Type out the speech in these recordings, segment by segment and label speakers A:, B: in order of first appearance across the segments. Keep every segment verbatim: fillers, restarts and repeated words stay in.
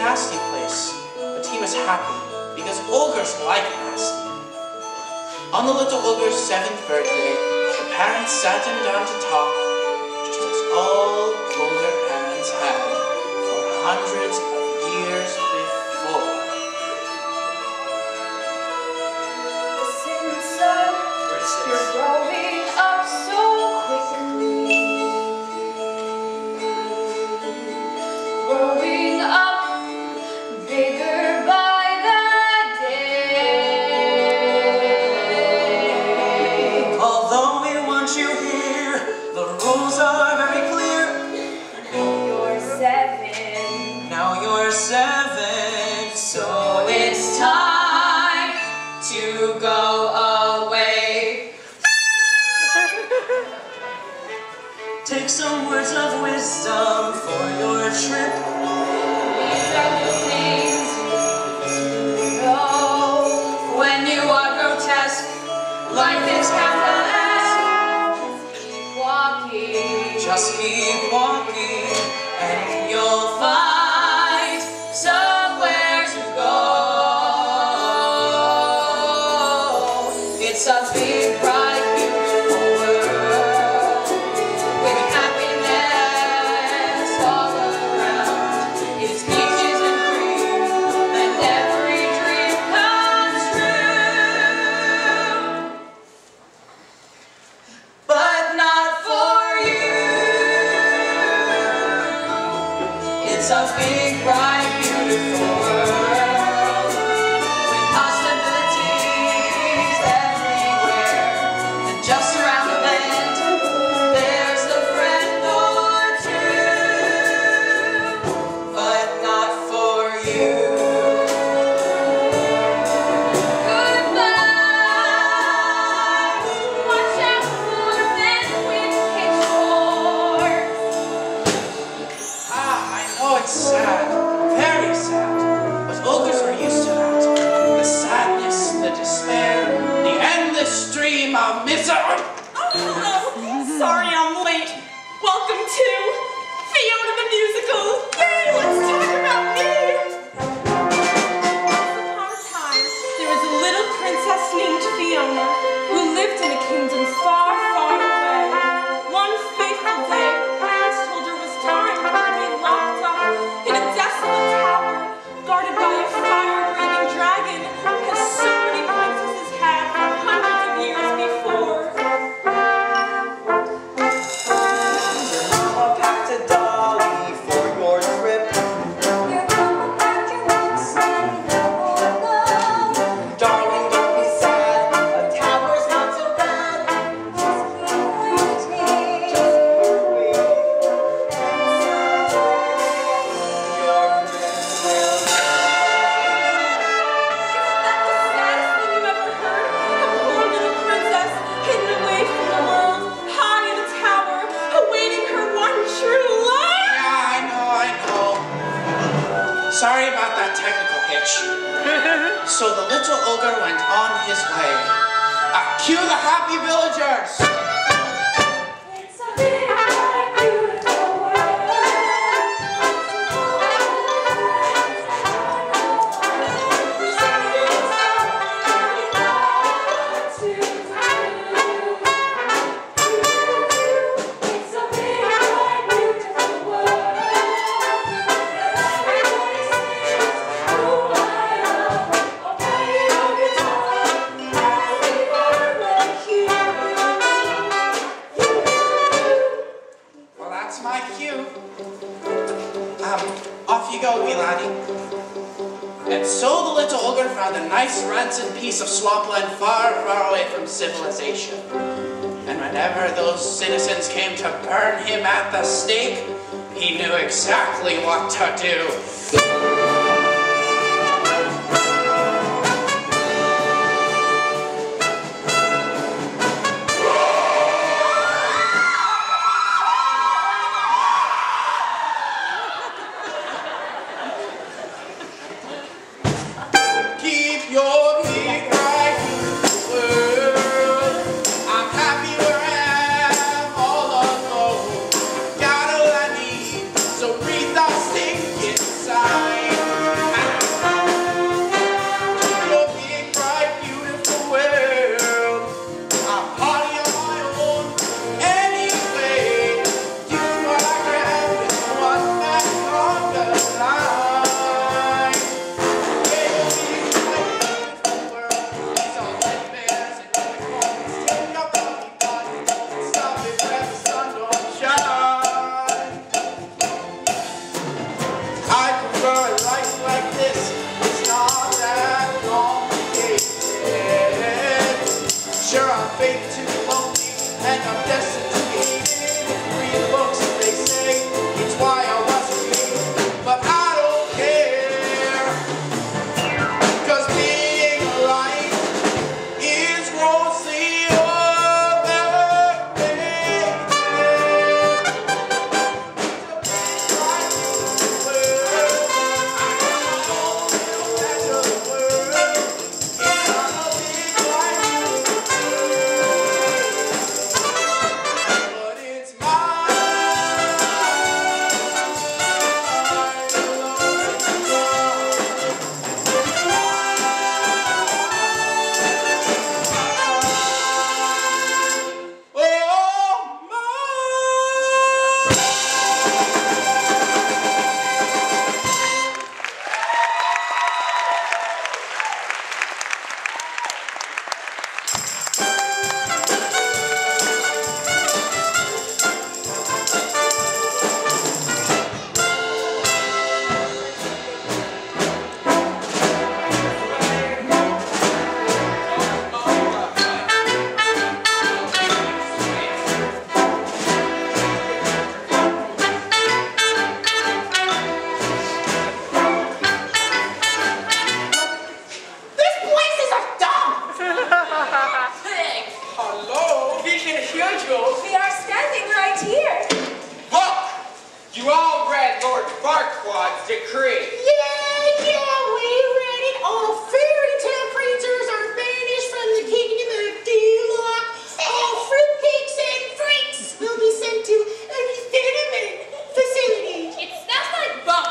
A: nasty place, but he was happy because ogres like nasty. On the little ogre's seventh birthday, the parents sat him down to talk, just as all ogre parents had for hundreds of years before.
B: Listen, son, you're growing up so quickly. Growing up bigger by the day.
C: Although we want you here, the rules are very clear.
B: You're seven.
C: Now you're seven, so it's time to go away. Take some words of wisdom for your trip.
B: These are the things you know.
C: When you are grotesque, life is Kafkaesque.
B: Keep walking.
C: Just keep walking, and you'll find somewhere to go. It's a big, bright, beautiful world with happiness all around. It's peaches and cream, and every dream comes true. But not for you. It's a big, bright, beautiful world with possibilities everywhere. And just around the bend, there's a friend or two. But not for you.
B: Goodbye. Watch out for men with pitchforks.
A: Ah, I know it's sad, very sad, but ogres are used to that. The sadness, the despair, the endless stream of misery.
D: Oh, hello. Sorry I'm late. Welcome to Fiona the Musical. Yay, let's talk about me. Once upon a time, there was a little princess named Fiona who lived in a kingdom far, far away. One fateful day, her parents told her it was time for her to be locked up in a desolate tower, guarded by a fire-breathing dragon, as so many princesses had hundreds of years before.
C: Mama packed a dolly for your trip. Darling, don't be sad. A tower's not so bad. Just keep waiting. Your prince will
D: Isn't that the saddest thing you've ever heard? A poor little princess hidden away from the world, high in a tower, awaiting her one true love.
A: Yeah, I know, I know. Sorry about that technical hitch. So the little ogre went on his way. Uh, cue the happy villagers!
B: It's a big, bright, beautiful world. It's a big, bright, beautiful world. Everybody sings, "Oh, I love," or play your guitar as we burn here.
A: Well, that's my cue. Um, off you go, wee laddie. And so the little ogre found a nice rancid piece of swampland far, far away from civilization. And whenever those citizens came to burn him at the stake, he knew exactly what to do. Keep your big bright world. I'm happy where I am, all alone. Got all I need, so breathe the stink inside.
E: Farquaad's decree.
C: Yeah, yeah, we read it. All fairy tale creatures are banished from the kingdom of Duloc. All fruitcakes and freaks will be sent to a resettlement facility.
D: It smells like bum.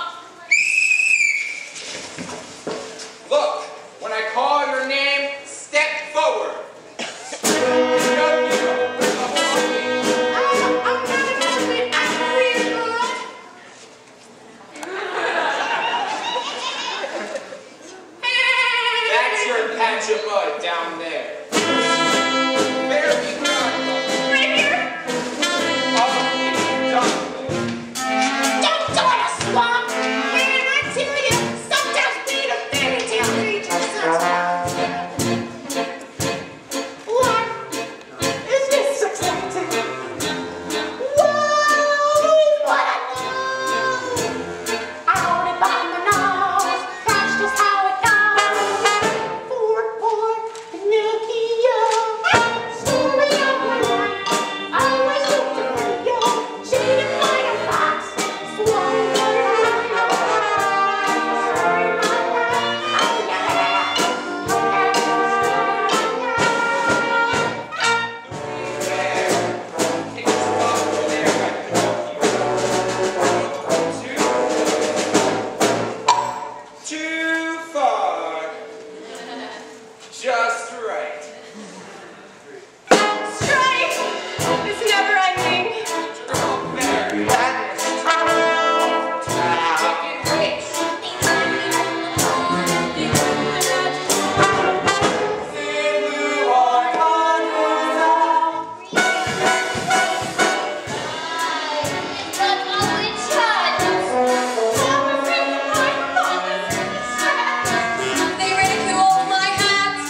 E: Look, when I call your name, step forward. That's your patch of mud down there. Very good.
C: Right here?
E: Oh, it's done.
C: Don't join a swamp! Man, I tell you, sometimes being a fairy tale creature sucks. What? Is this exciting? Whoa, is what I know. I own it by my nose. That's just how it goes. Four, four, Pinocchio. Story of my life. Always looked at radio. She didn't find a fox. Swallowed by a rhino. Story of my life. Oh yeah. Oh yeah.
E: It's over there by Pinocchio. Too, too far. Just right.
D: Strife is never ending.
E: Strawberry. That is chicken rich. Blue or
D: They ridicule my hats.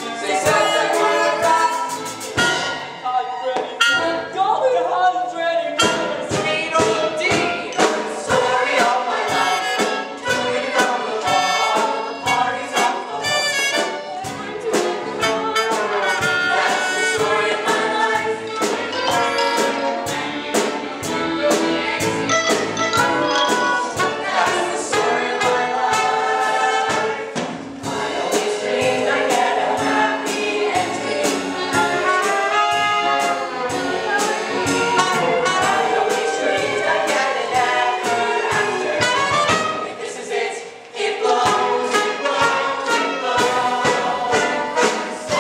E: Sweet old Dee. Story of my life. Doing from the wall. The party's off the wall. That's the story of my life. That's the story of my life. I always dreamed I'd get a happy ending. I always dreamed I'd get an ever after. This is it. It blows, it blows, it blows.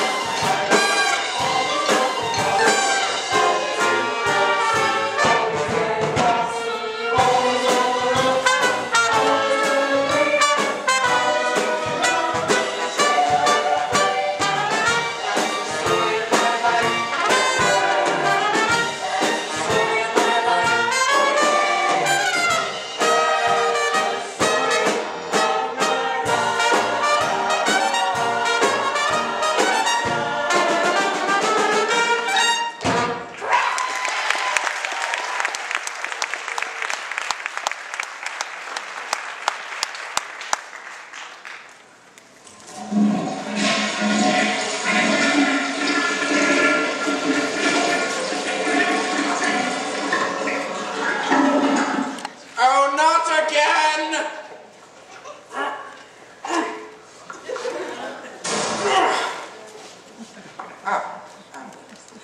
E: Oh, not again! Ah, ah.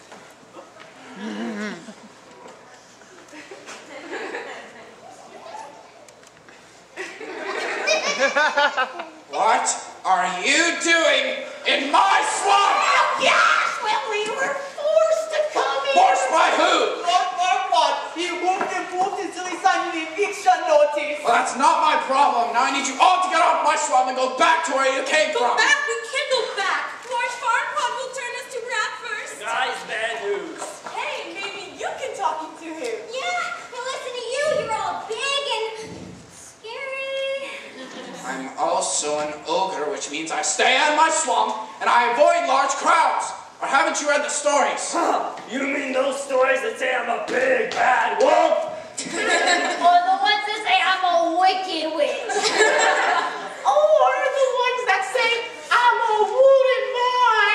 E: What are you doing in my swamp?
C: Oh, yes! Well, we were forced to come in.
E: Forced by who?
F: Lord Farquaad, he won't get moved until he signs an eviction notice.
A: Well, that's not my problem. Now I need you all to get off my swamp and go back to where you came
D: Go
A: from.
D: back, we can't go back. Lord Farquaad will turn us to rat first.
F: Nice bad news.
D: Hey, maybe you can talk him to him.
B: Yeah, but listen to you, you're all big and scary.
A: I'm also an ogre, which means I stay in my swamp and I avoid large crowds. Or haven't you read the stories?
F: Huh, you mean those stories that say I'm a big bad wolf?
C: Or the ones that say I'm a wicked witch. Or the ones that say I'm a wooden boy.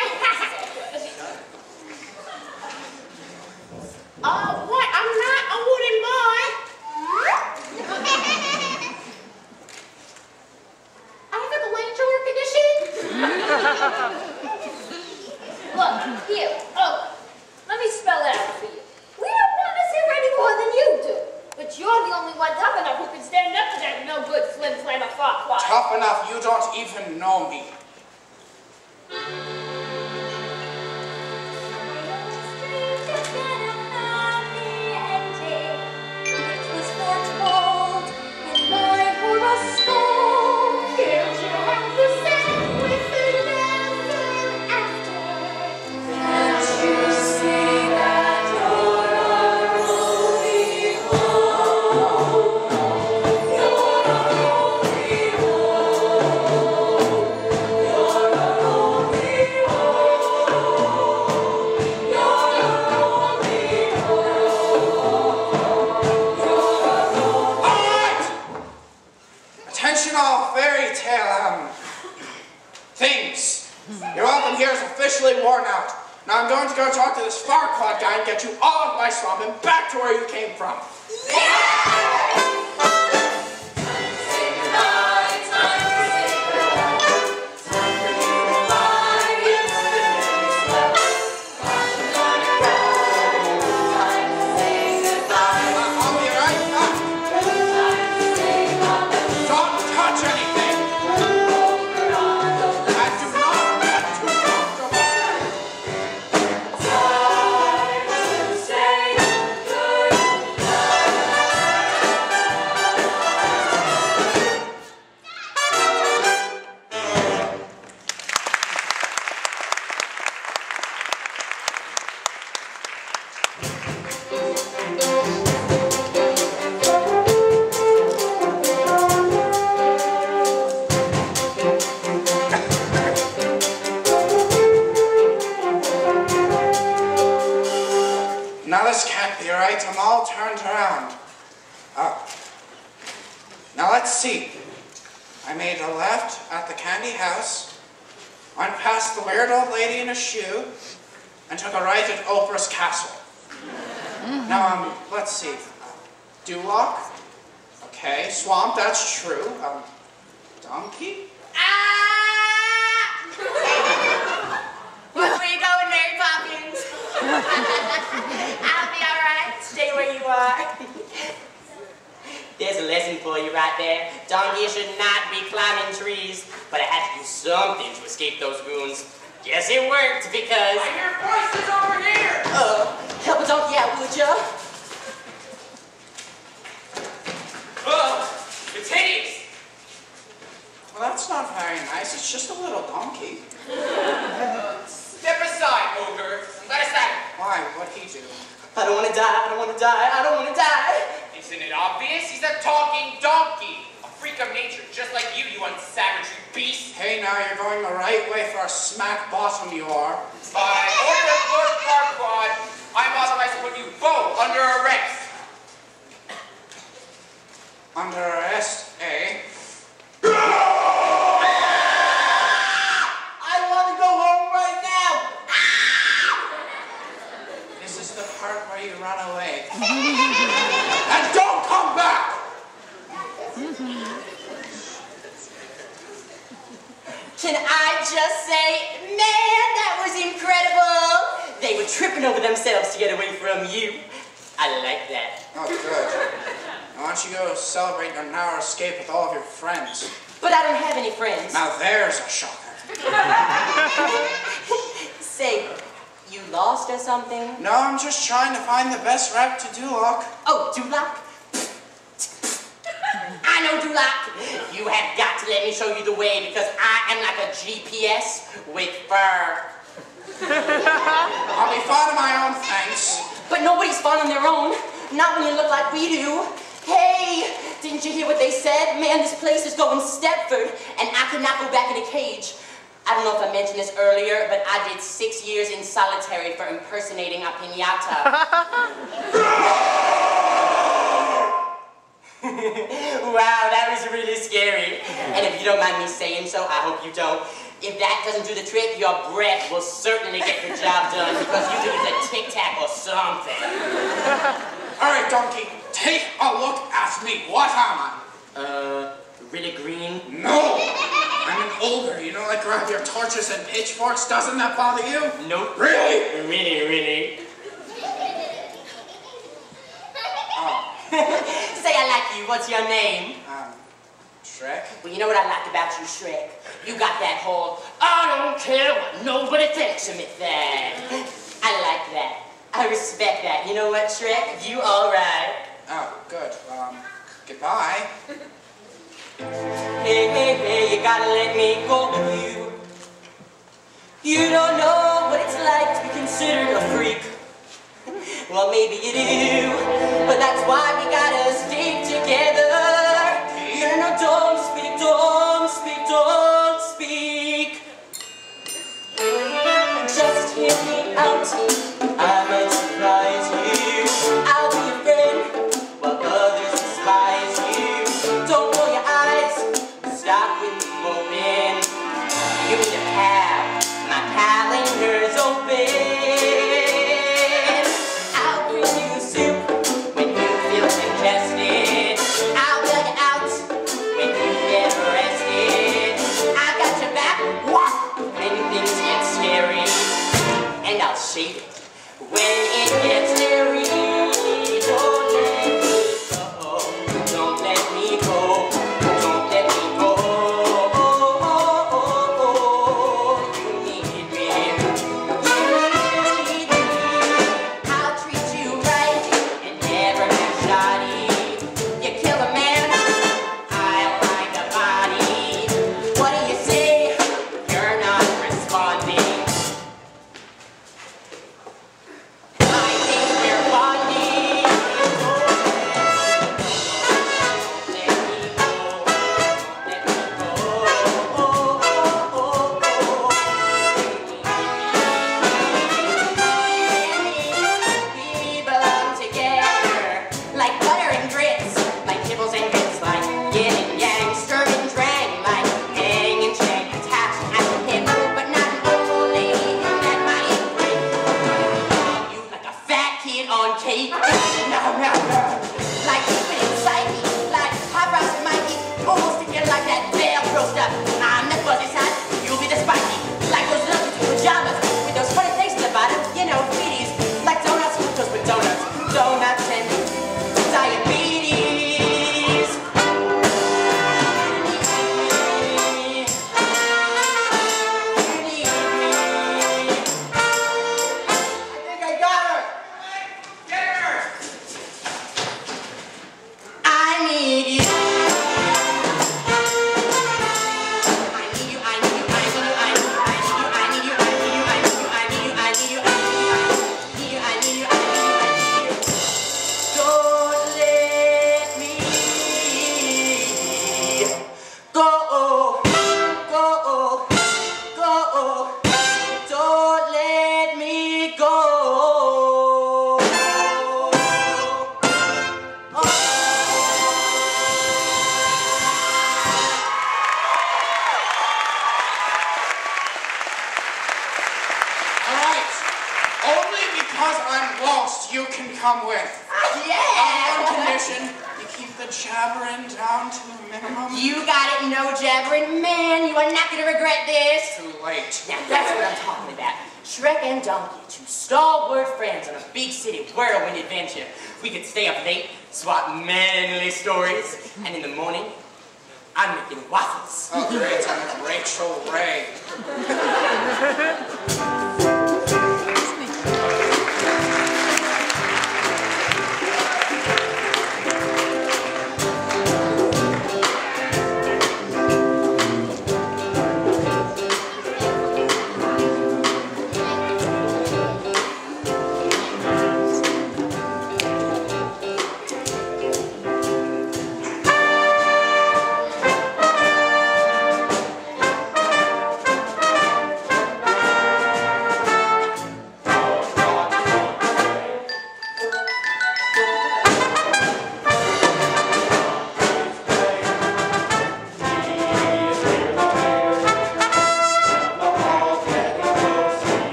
C: uh, what? I'm not a wooden boy.
A: up enough, you don't even know me. Attention all fairy tale, um, things. Your welcome here is officially worn out. Now I'm going to go talk to this Farquaad guy and get you all of my swamp and back to where you came from. Now this can't be right, I'm all turned around. Oh. Now let's see. I made a left at the candy house, went past the weird old lady in a shoe, and took a right at Oprah's castle. Now, um, let's see. Duloc? Okay, swamp, that's true. Um, donkey?
C: Ah! Where you going, Mary Poppins? I'll be alright. Stay where you are.
E: There's a lesson for you right there. Donkey should not be climbing trees, but I had to do something to escape those goons. Guess it worked because...
A: I hear voices over here!
E: Uh, help a donkey out, would ya?
A: Ugh, it's hideous! Well, that's not very nice. It's just a little donkey.
G: Step aside, ogre. Let us out.
A: Why? What'd he do?
E: I don't want to die, I don't want to die, I don't want to die.
G: Isn't it obvious? He's a talking donkey. A freak of nature, just like you, you unsavagely beast.
A: Hey, now you're going the right way for a smack bottom you are.
G: By order of Lord Farquaad, I'm authorized to put you both under arrest.
A: Under arrest, eh?
E: I want to go home right now.
A: This is the part where you run away. And don't come back!
E: Can I just say, man, that was incredible. They were tripping over themselves to get away from you. I like that.
A: Oh, good. Now, why don't you go celebrate your narrow escape with all of your friends?
E: But I don't have any friends.
A: Now there's a shocker.
E: Say, you lost or something?
A: No, I'm just trying to find the best route to Duloc.
E: Oh, Duloc? I know Duloc. You have got to let me show you the way because I am like a G P S with fur.
A: I'll be fond of my own, thanks.
E: But nobody's fond on their own. Not when you look like we do. Hey, didn't you hear what they said? Man, this place is going Stepford, and I cannot go back in a cage. I don't know if I mentioned this earlier, but I did six years in solitary for impersonating a piñata. Wow, that was really scary. And if you don't mind me saying so, I hope you don't. If that doesn't do the trick, your breath will certainly get the job done because you could use a Tic Tac or something.
A: All right, donkey, take a look at me. What am I?
E: Uh, really green?
A: No! I'm an ogre. You know, like grab your torches and pitchforks. Doesn't that bother you?
E: Nope.
A: Really?
E: Really, really.
A: Oh,
E: Say I like you. What's your name?
A: um, Shrek?
E: Well, you know what I like about you, Shrek? You got that whole, I don't care what nobody thinks of me thing. I like that. I respect that. You know what, Shrek? You all right.
A: Oh, good. Um, goodbye.
E: Hey, hey, hey, you gotta let me go with you. You don't know what it's like to be considered a freak. Well, maybe you do, but that's why we gotta stick together. No, no, don't speak, don't speak, don't speak. Just hear me out, I might surprise you. I'll be your friend, while others despise you. Don't roll your eyes, stop with me open. You need to have my calendar's open. I'll bring you soup when you feel congested. I'll bail you out when you get arrested. I got your back when things get scary, and I'll shade it when it gets hairy. Don't let me go, don't let me go, don't let me go. You need me, you need me. I'll treat you right and never be shoddy. You kill a man, I'll find a body. What do you say? You're not responding. I think we're bonding. Don't let me go. Don't let me go. Oh, oh, oh, oh. We belong together like butter and grits, like kibbles and grits, like yin and yang, stir and drang, like hang and shang, attached at the hip, but not only in that mighty break. You like a fat kid on cake. No, no, no. Like keep it inside me, like hot brows and Mikey, almost thinking like that Velcro stuff. I'm the fuzzy side, you'll be the spiky, like those nuggets in pajamas with those funny things at the bottom. You know, sweeties, like donuts with those with donuts, donuts and diabetes.
F: I think I got her.
G: Get her!
E: I need you. I need you, I need you, I need you, I need you, I need you, I need you, I need you, I need you, I need you, I need you, I need you, I need you, I need you, I need you, I need you. Don't let me go, go, go. Don't let me go.
A: All right. Only because I'm lost, you can come with. On
E: Yeah.
A: one condition, you keep the jabbering down to a minimum.
E: You got it, no jabbering. Man, you are not going to regret this.
A: Too late.
E: Now, that's what I'm talking about. Shrek and Donkey, two stalwart friends on a big city whirlwind adventure. We could stay up late, swap manly stories, and in the morning, I'm making waffles.
A: Oh, great. I'm with Rachel Ray.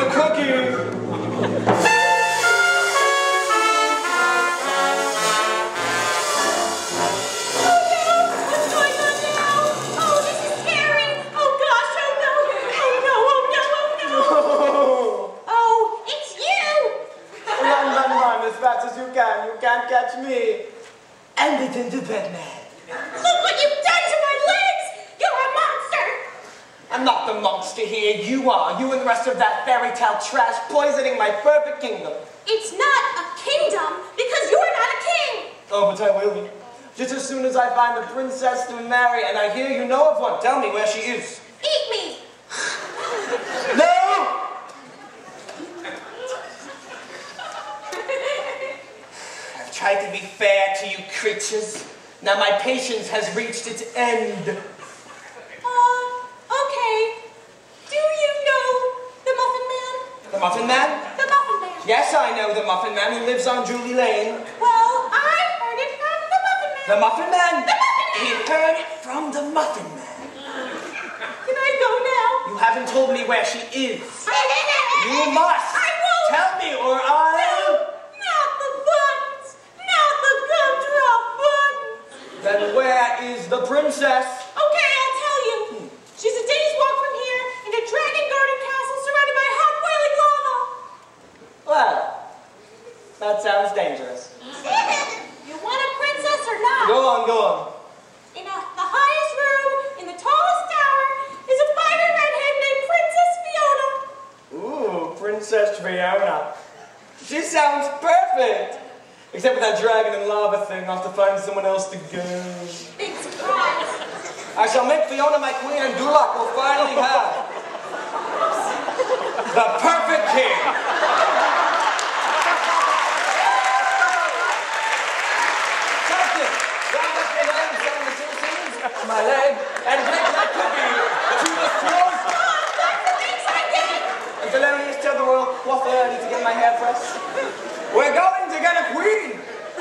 H: a cookie. Catch me and the gingerbread man.
C: Look what you've done to my legs! You're a monster!
H: I'm not the monster here. You are. You and the rest of that fairy tale trash poisoning my perfect kingdom.
C: It's not a kingdom because you're not a king!
H: Oh, but I will be. Just as soon as I find the princess to marry, and I hear you know of one, tell me where she is.
C: Eat me!
H: No! Try to be fair to you creatures. Now my patience has reached its end.
C: Uh, okay. Do you know the Muffin Man?
H: The Muffin Man?
C: The Muffin Man.
H: Yes, I know the Muffin Man. He lives on Julie Lane.
C: Well, I heard it from the Muffin Man.
H: The Muffin Man?
C: The Muffin Man.
H: He heard it from the Muffin Man.
C: Can I go now?
H: You haven't told me where she is. You
C: You
H: must.
C: I won't.
H: Tell me or I'll...
C: No, not the buttons. Not the gumdrop buttons.
H: Then where is the princess?
C: Okay, I'll tell you. She's a day's walk from here in a dragon guarded castle surrounded by hot boiling lava.
H: Well, that sounds dangerous.
C: You want a princess or not?
H: Go on, go on.
C: In a, the highest room, in the tallest tower, is a fiery redhead named Princess Fiona.
H: Ooh, Princess Fiona. She sounds perfect. Except with that dragon and lava thing, I'll have to find someone else to go.
C: Big surprise.
H: I shall make Fiona my queen and Dulac will finally have the perfect king. Captain, round up your hands down the citizens, my leg, and take that cookie to the throne.
C: That's the things I get.
H: And Thelonious, tell the royal coiffeur I need to get my hair pressed. We're going to get a queen.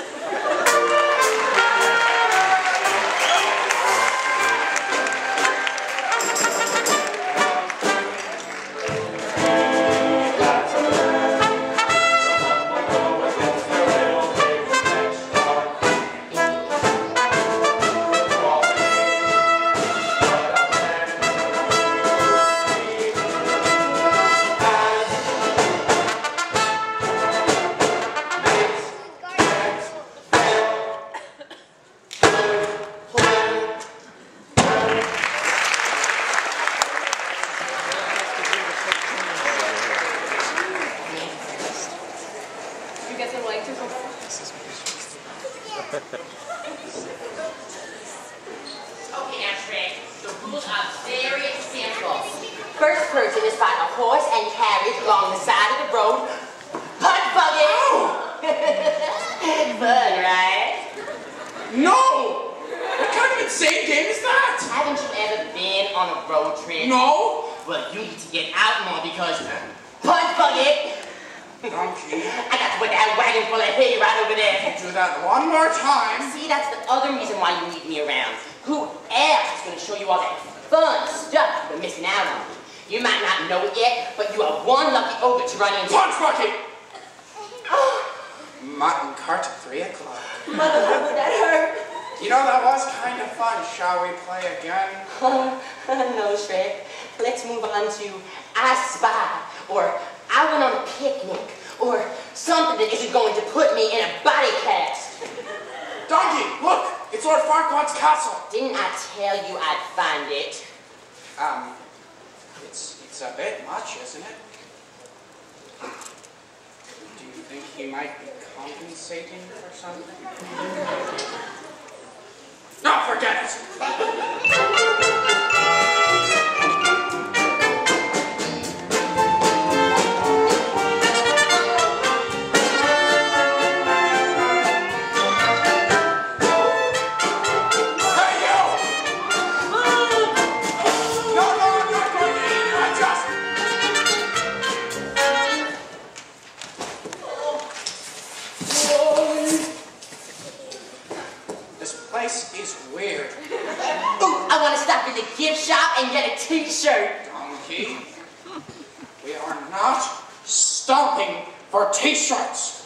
D: You guys would like to go back?
E: Okay, now Shrek, the rules are very simple. First person to spot a horse and carriage along the side of the road, punch buggy. Fun, right?
A: No! What kind of insane game is that?
E: Haven't you ever been on a road trip?
A: No!
E: Well, you need to get out more because punch buggy.
A: Donkey,
E: I got to put that wagon full of hay right over there.
A: do that one more time.
E: See, that's the other reason why you need me around. Who else is going to show you all that fun stuff you've been missing out on? You might not know it yet, but you are one lucky ogre to run into.
A: Punch bucket! Mutton cart at three o'clock.
E: Mother, mother, that hurt.
A: You know, that was kind of fun. Shall we play again?
E: No, Shrek. Let's move on to I Spy, or I went on a picnic, or something that isn't going to put me in a body cast.
A: Donkey, look! It's Lord Farquaad's castle.
E: Didn't I tell you I'd find it?
A: Um, it's, it's a bit much, isn't it? Do you think he might be compensating for something? No, forget it! Weird.
E: Ooh, I want to stop in the gift shop and get a t-shirt.
A: Donkey, we are not stomping for t-shirts.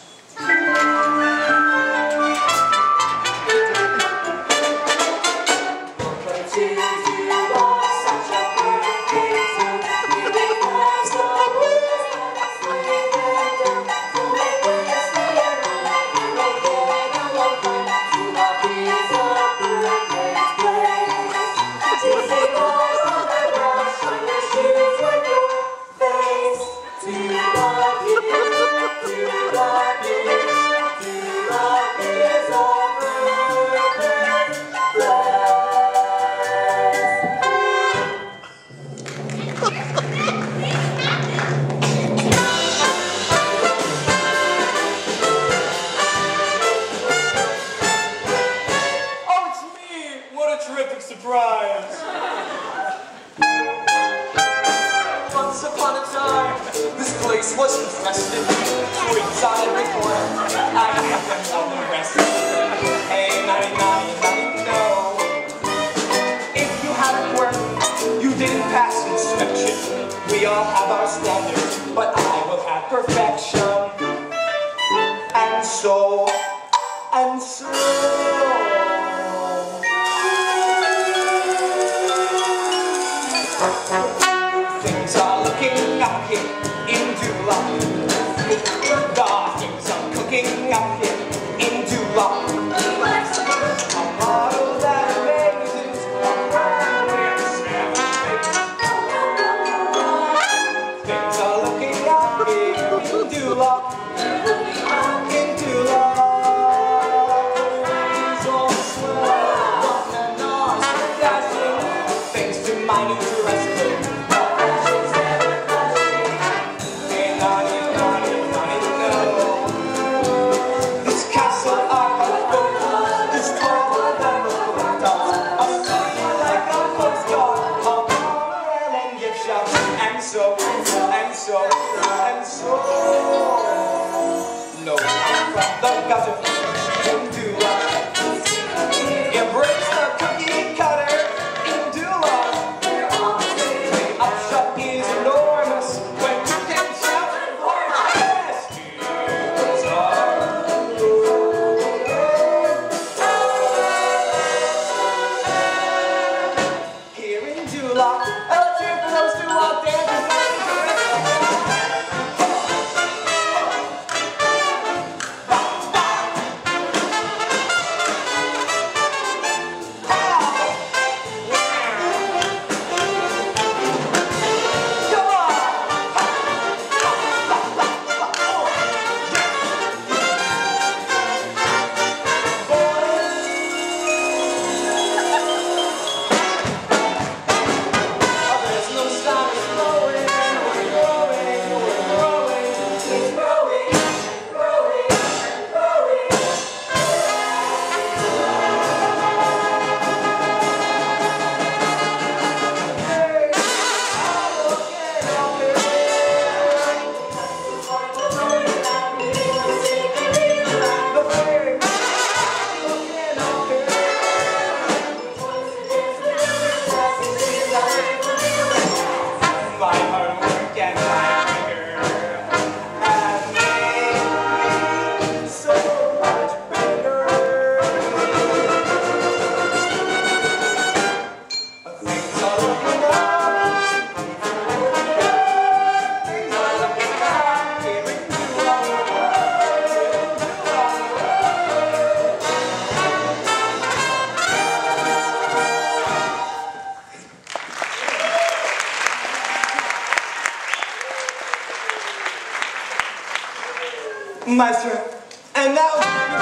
H: Maestro, and that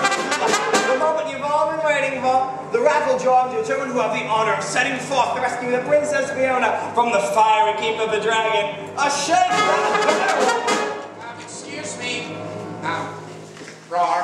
H: was the moment you've all been waiting for. The raffle draw determined who have the honor of setting forth to rescue the Princess Fiona from the fiery keep of the dragon. A shake that
A: Um, excuse me. Um, Rar.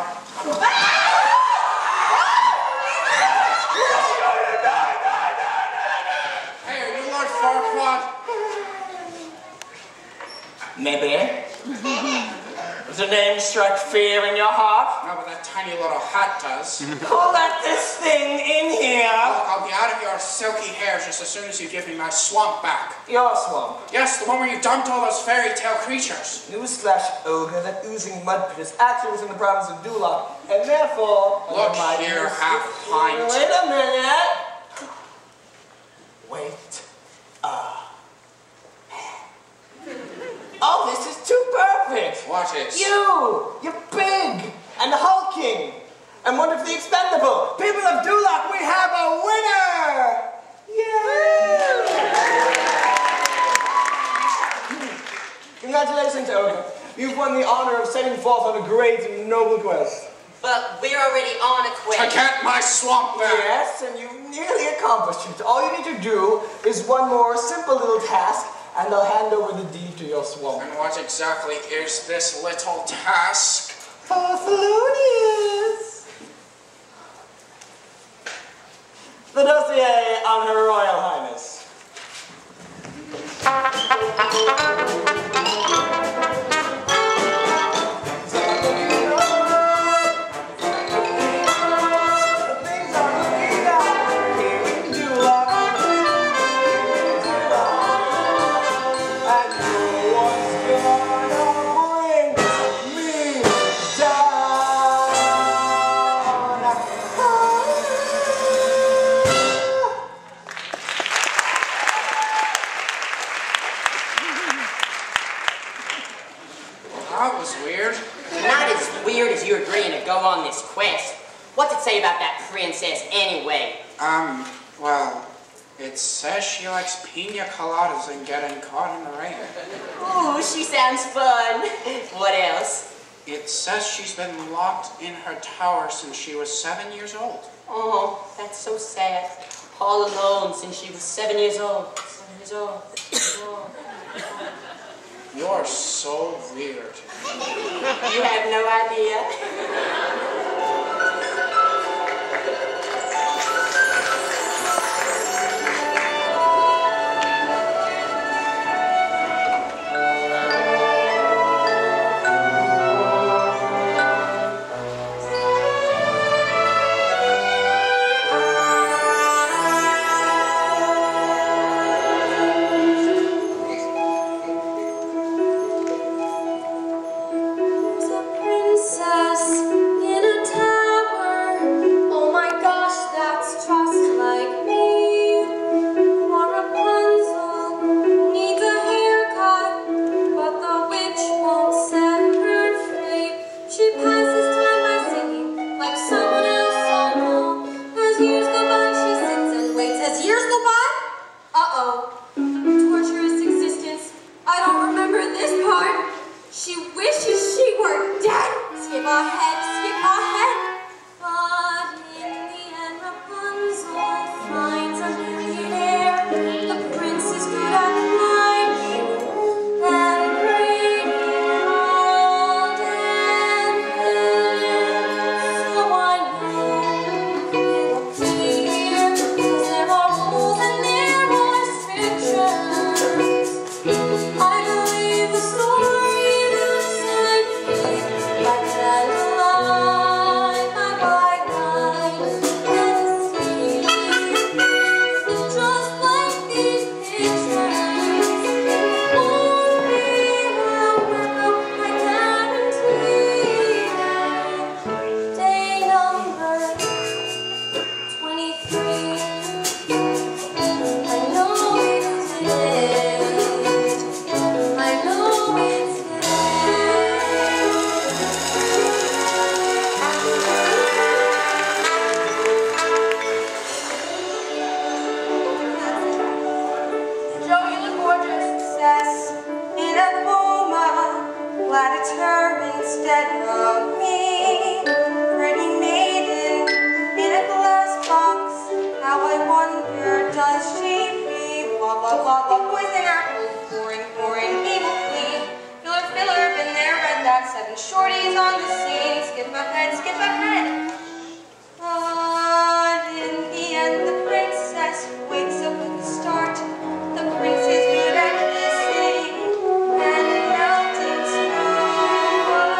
A: Hey, are you Lord Farquaad?
H: Maybe. Does the name strike fear in your heart?
A: No, but that tiny little hat does.
H: Who let this thing in here?
A: Look, I'll be out of your silky hair just as soon as you give me my swamp back.
H: Your swamp.
A: Yes, the one where you dumped all those fairy tale creatures.
H: Newsflash, Ogre, that oozing mud pit is actually within the province of Duloc, and therefore...
A: Look
H: my
A: here,
H: use-
A: half pint.
H: Wait a minute. Wait. Ah. Oh, this is too perfect.
A: What is?
H: You! You're big! And hulking! And wonderfully expendable! People of Duloc, we have a winner! Yay! Congratulations, Ogre. You've won the honor of setting forth on a great and noble quest.
E: But we're already on a
A: To
E: quest.
A: get my swamp back.
H: Yes, and you've nearly accomplished it. All you need to do is one more simple little task, and I'll hand over the deed to your swamp.
A: And what exactly is this little task?
H: Parthenius! The dossier on Her Royal Highness. Things are looking up here in Duloc. And no one's gonna bring me down.
A: That was weird.
E: Not as weird as you agreeing to go on this quest. What's it say about that princess anyway?
A: Um, well, it says she likes pina coladas and getting caught in the rain.
E: Ooh, she sounds fun. What else?
A: It says she's been locked in her tower since she was seven years old.
E: Oh, that's so sad. All alone since she was seven years old. Seven years old. Seven years old.
A: You're so weird.
E: You have no idea.
C: Shorties on the scene, skip ahead, skip ahead. But in the end, the princess wakes up at the start. The prince is good at kissing and melting snow.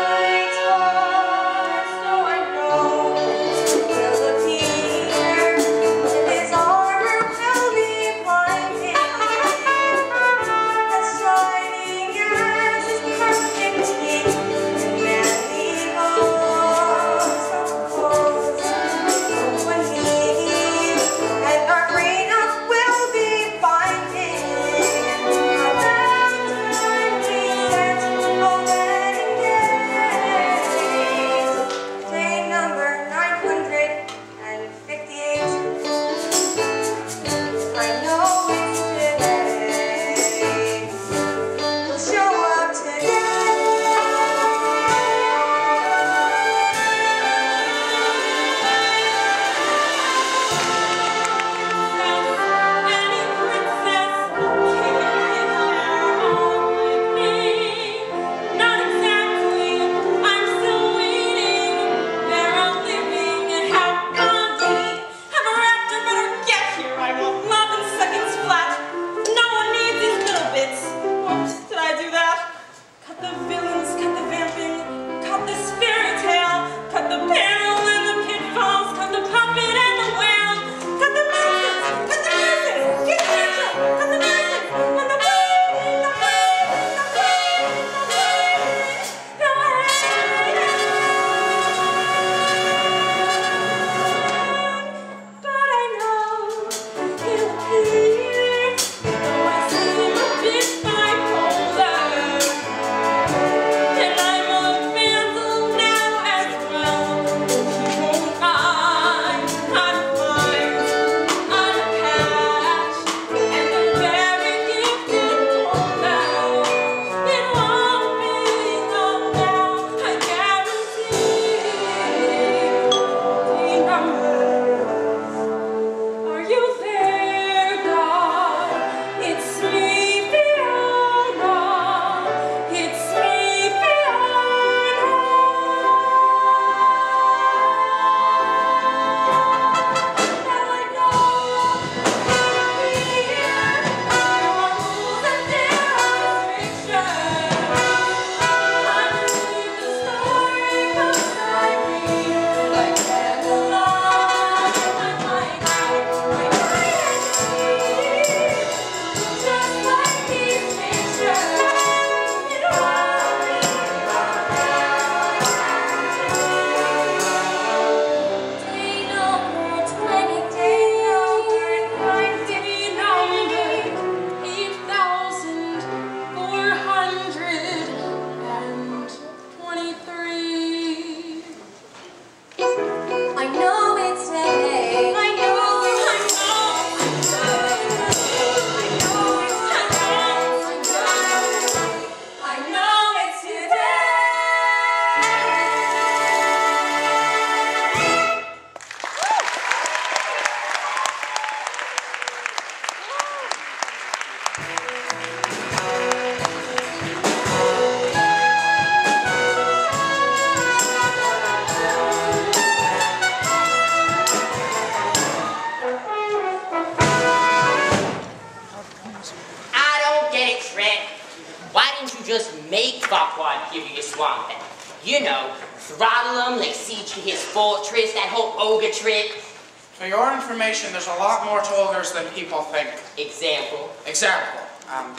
E: Farquaad give you your swamp back. You know, throttle him, lay siege to his fortress, that whole ogre trick.
A: For your information, there's a lot more to ogres than people think.
E: Example.
A: Example. Um,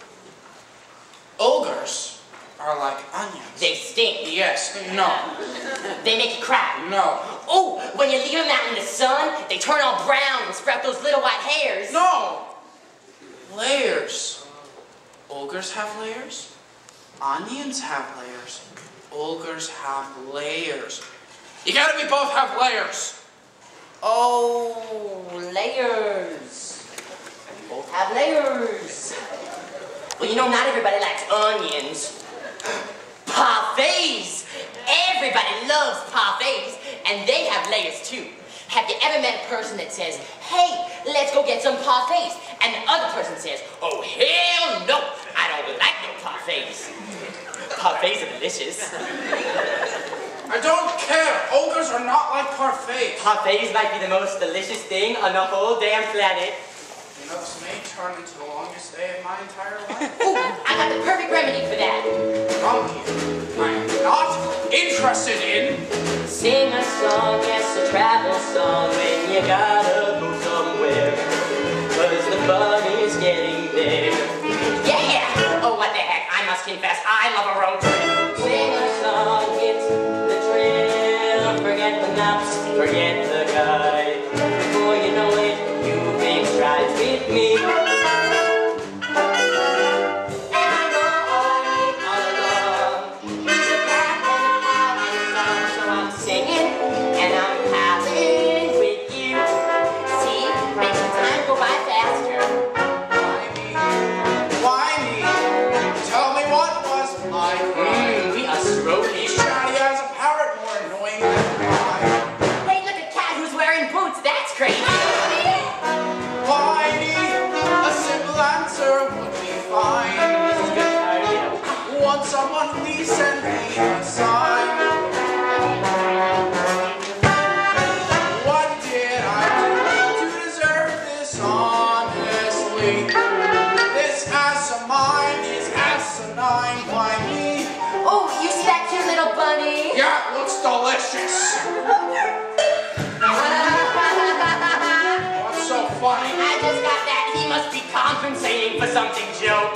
A: ogres are like onions.
E: They stink.
A: Yes. No.
E: They make you cry.
A: No.
E: Oh, when you leave them out in the sun, they turn all brown and sprout those little white hairs.
A: No. Layers. Ogres have layers. Onions have layers. Ogres have layers. You gotta be both have layers.
E: Oh, layers. Both have layers. Well, you know, not everybody likes onions. Parfaits. Everybody loves parfaits, and they have layers too. Have you ever met a person that says, hey, let's go get some parfaits, and the other person says, oh, hell no, I don't like no parfaits. Parfaits are delicious.
A: I don't care. Ogres are not like parfaits.
E: Parfaits might be the most delicious thing on the whole damn planet.
A: You know, this may turn into the longest day of my entire life.
E: Ooh, I got the perfect remedy for that.
A: Donkey, I am not interested in...
E: Sing a song, yes, a travel song, when you gotta go somewhere. Cause the fun is getting there. Yeah! Oh, what the heck, I must confess, I love a road trip. Sing a song, it's the trail. Forget the maps, forget the guide. Before you know it, you make strides with me.
A: Someone please send me a sign. What did I do to deserve this honestly? This ass of mine is asinine, why me?
E: Oh, you see that cute little bunny?
A: Yeah, it looks delicious. What's so funny?
E: I just got that he must be compensating for something joke.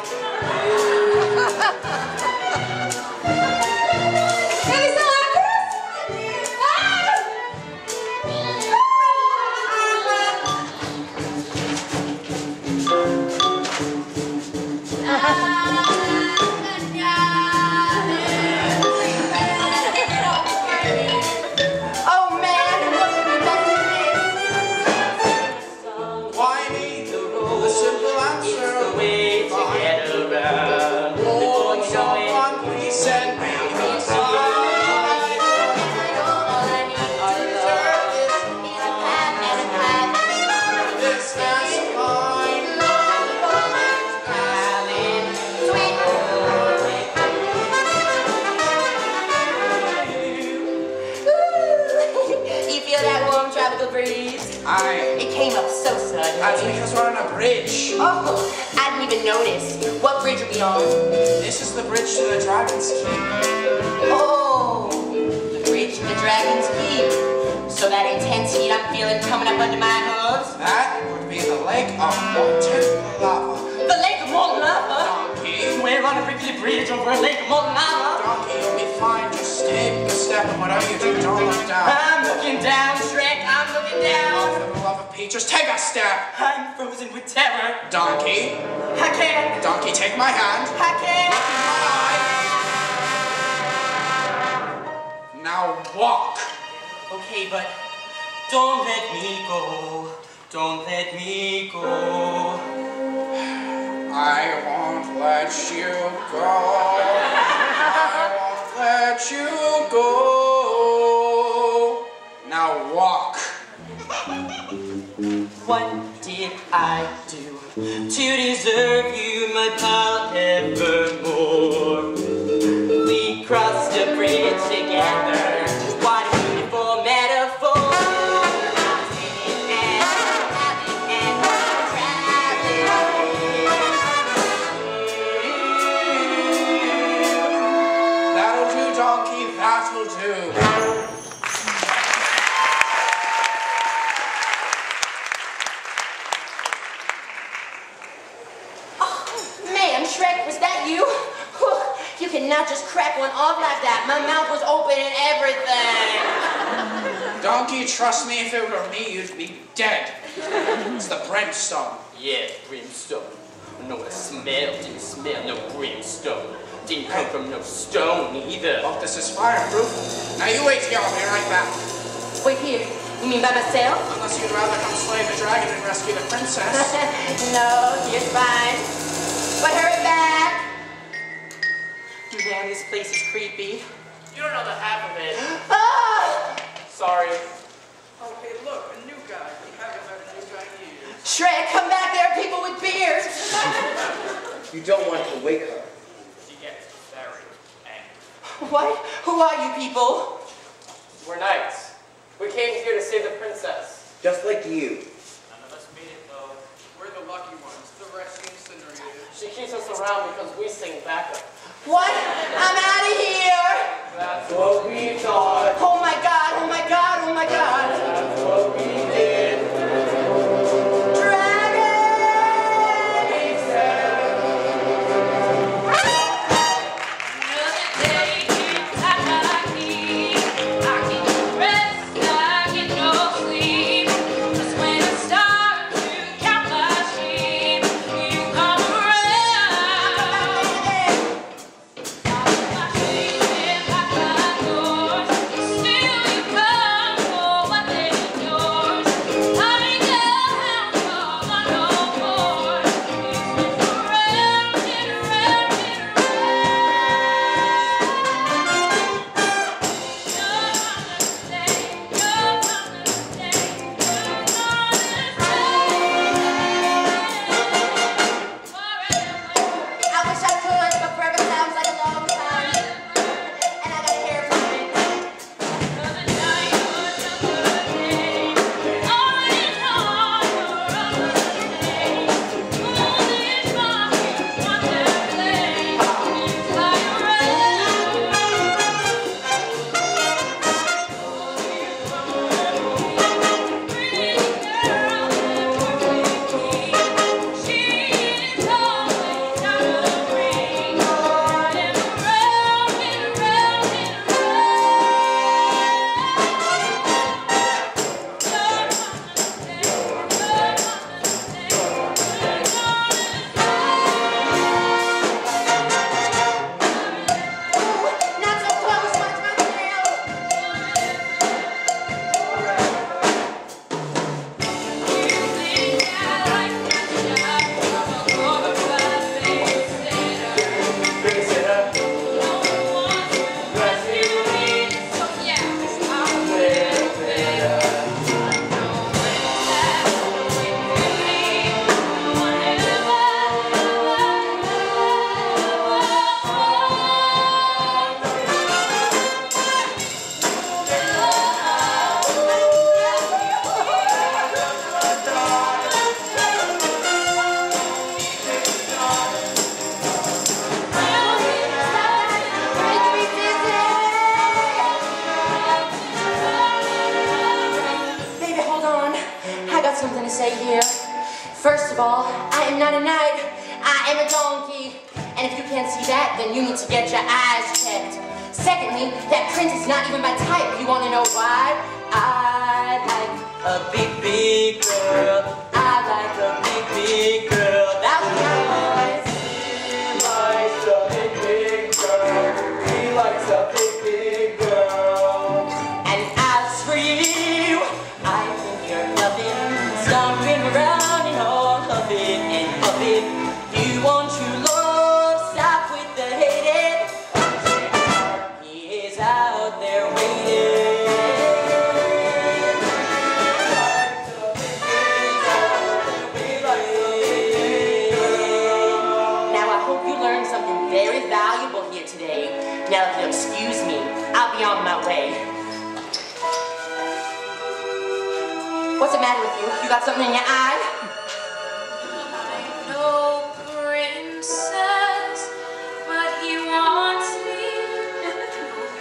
E: It came up so suddenly.
A: That's because we're on a bridge.
E: Oh, I didn't even notice. What bridge are we on?
A: This is the bridge to the Dragon's Keep.
E: Oh, the bridge to the Dragon's Keep. So that intense heat I'm feeling coming up under my hooves?
A: That would be the lake of molten lava.
E: The lake of molten lava?
A: Donkey.
E: We're on a rickety bridge over a lake of molten lava.
A: Donkey, you'll be fine. Just take a step, and whatever you do, don't look down.
E: I'm looking down, Shrek. I'm looking down.
A: For the love of Peaches, take a step.
E: I'm frozen with terror.
A: Donkey.
E: I can't.
A: Donkey, take my hand.
E: I can't.
A: Look in my eye. Now walk.
E: Okay, but don't let me go. Don't let me go.
A: I won't let you go. I won't let you go. Now walk.
E: What did I do to deserve you, my pal, evermore? We crossed a bridge together. What a beautiful metaphor.
A: donkey, that will do.
E: Man, Shrek, was that you? Whew, you cannot just crack one off like that. My mouth was open and everything.
A: Donkey, trust me, if it were me, you'd be dead. It's the brimstone.
I: Yeah, brimstone. No, I smell, didn't smell no brimstone. Didn't come from no stone either.
A: Oh, this is fireproof. Now you wait here, I'll be right back.
E: Wait here. You mean by myself?
A: Unless you'd rather come slay the dragon and rescue the princess.
E: No, you're fine. But hurry back. Man, this place is creepy.
G: You don't know the half of it.
E: Ah!
G: Sorry.
F: Oh, hey, look, a new guy. We haven't met a new guy in years.
E: Shrek, come back. There are people with beards.
H: You don't want to wake her.
G: She gets very angry.
E: What? Who are you people?
I: We're knights. We came here to save the princess.
H: Just like you.
G: None of us made it, though.
F: We're the lucky ones. The rest seems to know you.
I: She keeps us around because we sing backup.
E: What? I'm out of here.
I: That's what we thought.
E: Oh my God, oh my God, oh my God.
I: That's what we did.
E: Dragon!
B: Another day, I need, I can rest, I get no sleep. Just when I start to count my sheep, you come around. My sheep like my doors, still you come for what they yours. I ain't down for no more. You switch around and around and
E: I wish I could, but forever sounds like a long time. And I got a hairpin. Not so close, watch my tail. Baby, hold on. I got something to say here. First of all, I am not a knight. I am a donkey. And if you can't see that, then you need to get your eyes checked. Secondly, that prince is not even my type. You want to know why? I like a big, big girl. I like a big, big girl. That was nice.
I: Likes a big, big girl. He likes a big, big girl.
E: And as for you, I think you're nothing. Stomping around and all huffing and puffing. You want your love, stop with the hating. He is out there waiting. Now I hope you learned something very valuable here today. Now if you'll excuse me, I'll be on my way. What's the matter with you? You got something in your eye?
B: No princess, but he wants me.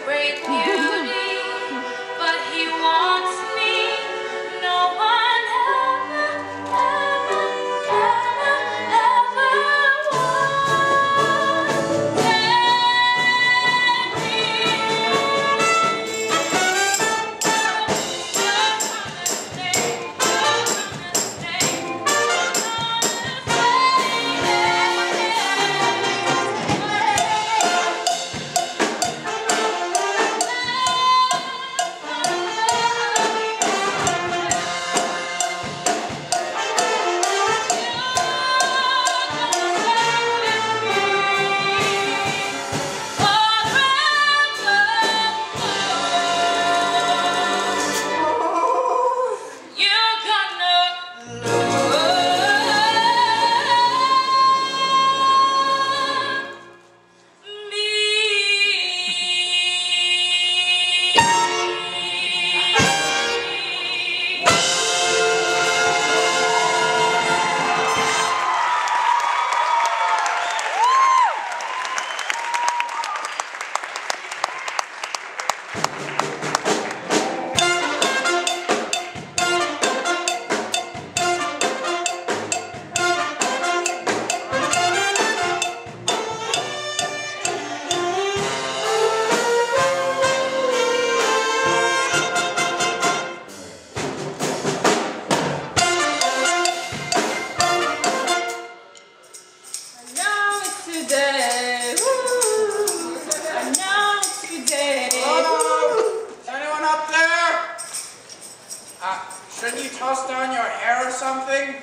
A: toss down your hair or something?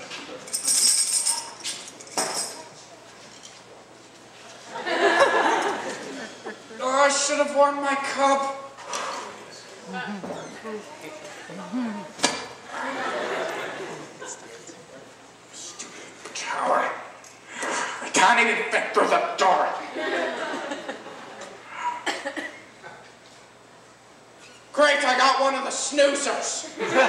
A: Oh, I should have worn my cup. Stupid coward. I can't even fit through the door. Great, I got one of the snoozers.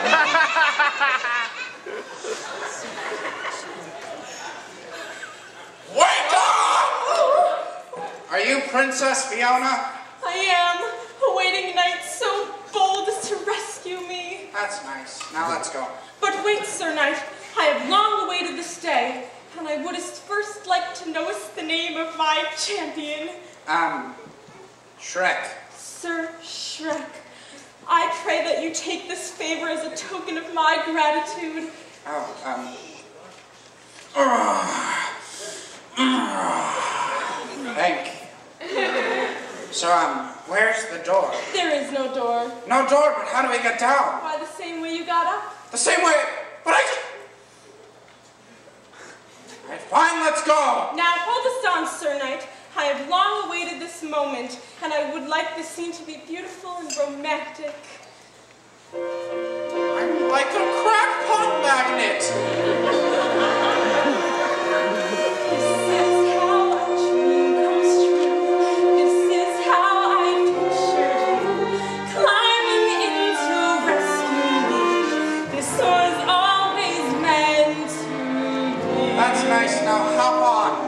A: Wait up! Are you Princess Fiona?
D: I am, awaiting a knight so bold as to rescue me.
A: That's nice. Now let's go.
D: But wait, Sir Knight, I have long awaited this day, and I wouldest first like to knowest the name of my champion.
A: Um, Shrek.
D: Sir Shrek, I pray that you take this favor as a token of my gratitude.
A: Oh, um... Thank you. So, um, where's the door?
D: There is no door.
A: No door, but how do we get down?
D: Why, the same way you got up?
A: The same way, but I just... Alright, fine, let's go.
D: Now, hold us down, Sir Knight. I have long awaited this moment, and I would like this scene to be beautiful and romantic.
A: I'm like a crackpot magnet.
D: This is how a dream comes true. This is how I pictured you, climbing in to rescue me. This was always meant to be.
A: That's nice, now hop on.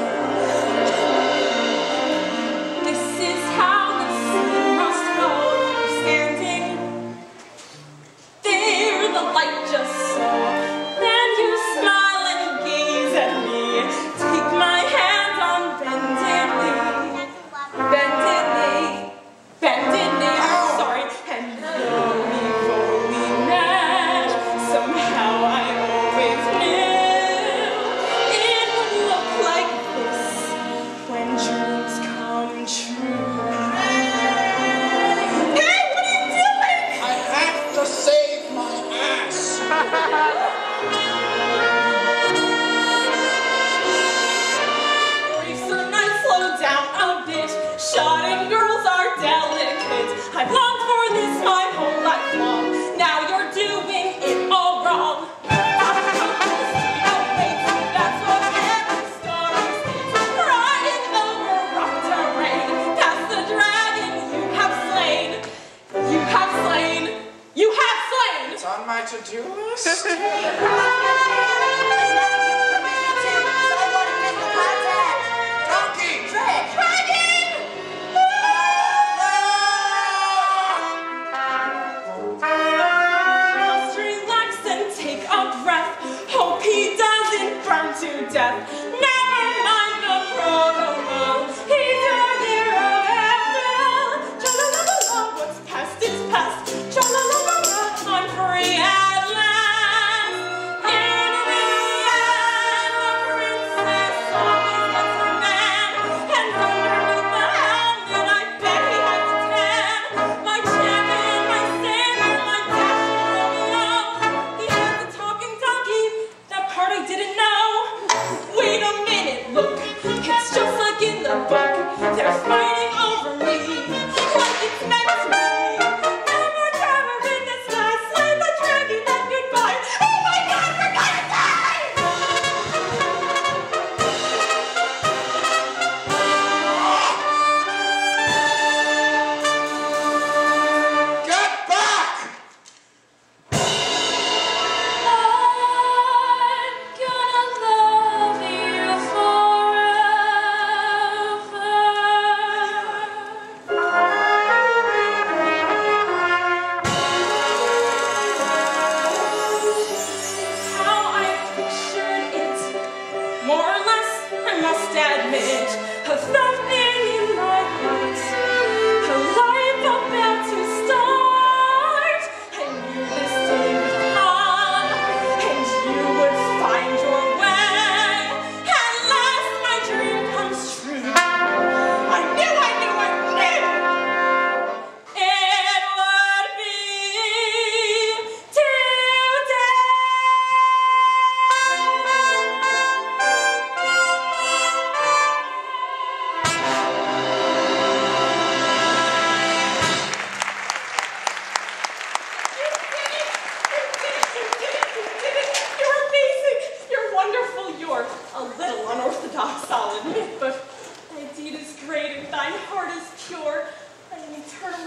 D: Light just so. Then you smile and gaze at me. Take my hand on bended knee. Bended knee. Bended knee. I'm sorry. And though we fully met, somehow I always knew it would look like this when dreams come true. Hey, what are you doing?
A: I have to save my ass.
D: Sir Knight, slow down a bit. Shodden girls are delicate. I've longed for this my whole life long. Now you're doing it all wrong. That's what every story says. Riding over rock terrain. That's the dragon you have slain. You have slain. You have slain.
A: It's on my to-do list. Donkey!
D: Dragon! Must relax and take a breath. Hope he doesn't burn to death. Never mind the protocol. He's your hero after all. Tra-la-la-la-la, what's past is past. Tra-la-la-la-la, I'm free at last.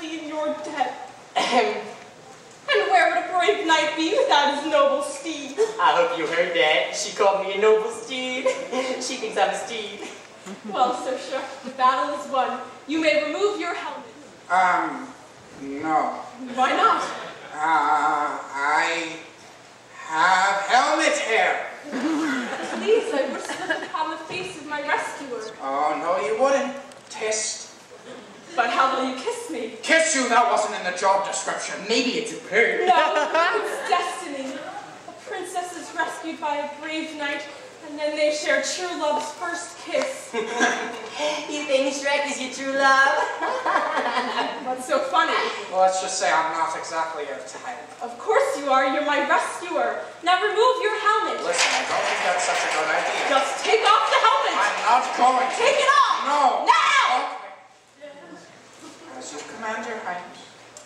D: eternally in your debt. And where would a brave knight be without his noble steed?
I: I hope you heard that. She called me a noble steed. She thinks I'm a steed.
D: Well, Sir Shrek, the battle is won. You may remove your helmet.
A: Um, no.
D: Why not?
A: Uh, I have helmet hair.
D: Please, I wish to look upon the face of my rescuer.
A: Oh, no, you wouldn't. Test.
D: But how will you kiss me?
A: Kiss you, that wasn't in the job description.
I: Maybe it's a bird.
D: No, it's destiny. A princess is rescued by a brave knight, and then they share true love's first kiss.
E: You think Shrek is your true love?
D: What's so funny?
A: Well, let's just say I'm not exactly your type.
D: Of course you are. You're my rescuer. Now remove your helmet.
A: Listen, I don't think that's such a good idea.
D: Just take off the helmet.
A: I'm not going to.
D: Take it off.
A: No.
D: Now.
A: Okay. As you command, your highness.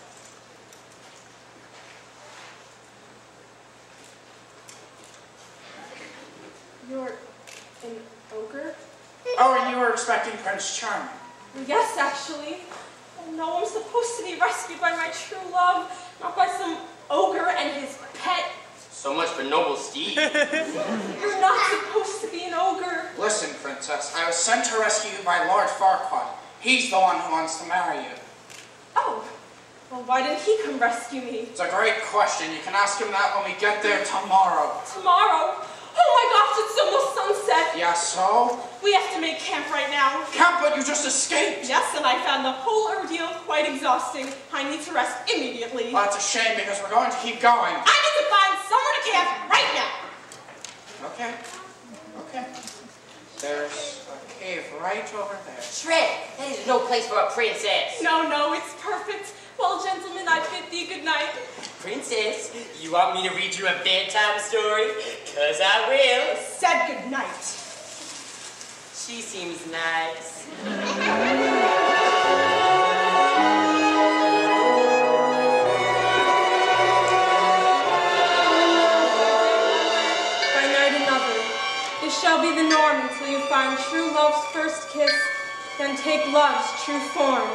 D: You're an ogre?
A: Oh, and you were expecting Prince Charming.
D: Yes, actually. Oh no, I'm supposed to be rescued by my true love, not by some ogre and his pet.
I: So much for noble steed.
D: You're not supposed to be an ogre.
A: Listen, princess, I was sent to rescue you by Lord Farquaad. He's the one who wants to marry you.
D: Oh, well, why didn't he come rescue me?
A: It's a great question. You can ask him that when we get there tomorrow.
D: Tomorrow? Oh my gosh, it's almost sunset.
A: Yeah, so?
D: We have to make camp right now.
A: Camp, but you just escaped.
D: Yes, and I found the whole ordeal quite exhausting. I need to rest immediately.
A: Well, that's a shame because we're going to keep going.
D: I need to find somewhere to camp right now.
A: Okay. Okay. There's a cave right over there.
E: Shrek, that is no place for a princess.
D: No, no, it's perfect. Well, gentlemen, I bid thee good night.
I: Princess, you want me to read you a bedtime story? Cause I will.
D: Said good night.
I: She seems nice.
D: By night another. This shall be the norm until you find true love's first kiss, then take love's true form.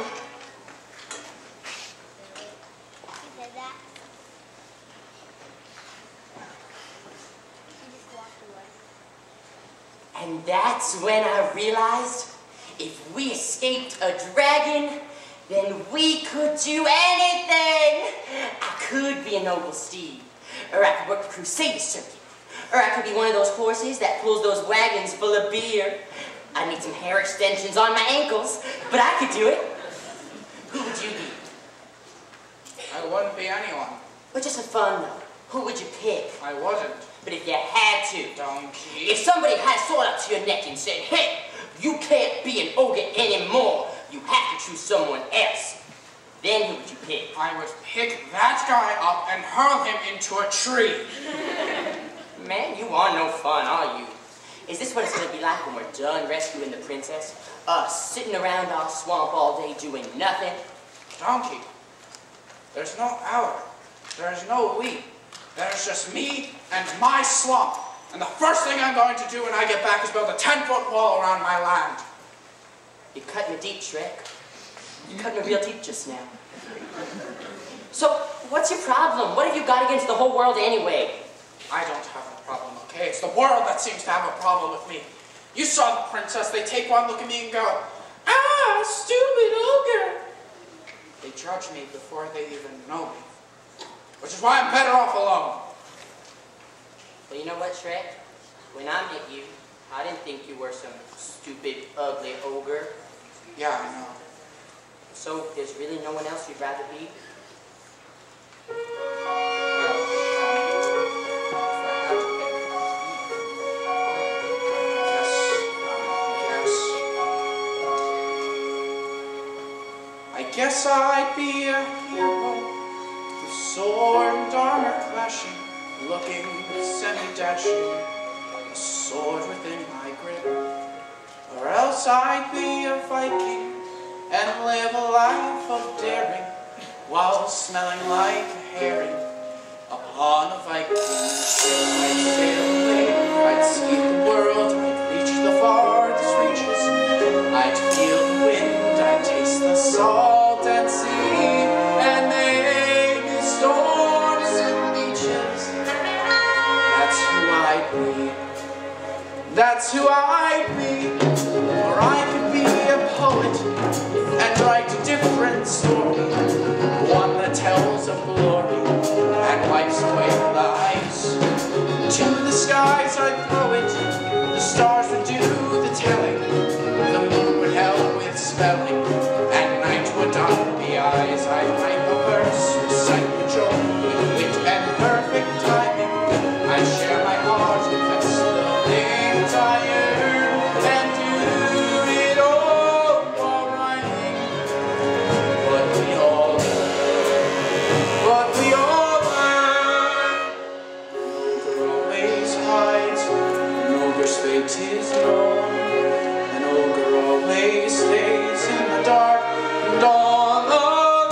E: And that's when I realized if we escaped a dragon, then we could do anything. I could be a noble steed, or I could work the crusade circuit, or I could be one of those horses that pulls those wagons full of beer. I need some hair extensions on my ankles, but I could do it. Who would you be?
A: I wouldn't be anyone.
E: But just for fun, though, who would you pick?
A: I wouldn't.
E: But if you had to,
A: Donkey.
E: if somebody had a sword up to your neck and said, hey, you can't be an ogre anymore, you have to choose someone else, then who would you pick?
A: I would pick that guy up and hurl him into a tree.
E: Man, you are no fun, are you? Is this what it's going to be like when we're done rescuing the princess? Us sitting around our swamp all day doing nothing?
A: Donkey, there's no hour. There's no we. There's just me and my swamp. And the first thing I'm going to do when I get back is build a ten-foot wall around my land.
E: You're cutting it deep, Shrek. You're cutting it real deep just now. So, what's your problem? What have you got against the whole world anyway?
A: I don't have a problem, okay? It's the world that seems to have a problem with me. You saw the princess. They take one look at me and go, ah, stupid ogre. They judge me before they even know me. Which is why I'm better off alone.
E: Well, you know what, Shrek? When I met you, I didn't think you were some stupid, ugly ogre.
A: Yeah, I know.
E: So, there's really no one else you'd rather be?
A: I guess I'd be a hero, with sword and armor clashing, looking semi-dashing, a sword within my grip. Or else I'd be a Viking and live a life of daring, while smelling like a herring upon a Viking ship. I'd sail away, I'd see the world, I'd reach the farthest reaches, I'd feel the wind, I'd taste the salt and see story, one that tells of glory and life's great lies. To the skies I'd throw it, the stars would do the telling, the moon would help with spelling, and night would darken the eyes. I'd write the verse, recite the joke with wit and perfect timing. I'd share my heart, confess the things I earn, and do it all while rhyming. But we all learn, but we all learn. Ogre always hides, an ogre's fate is known. An ogre always stays in the dark and all alone.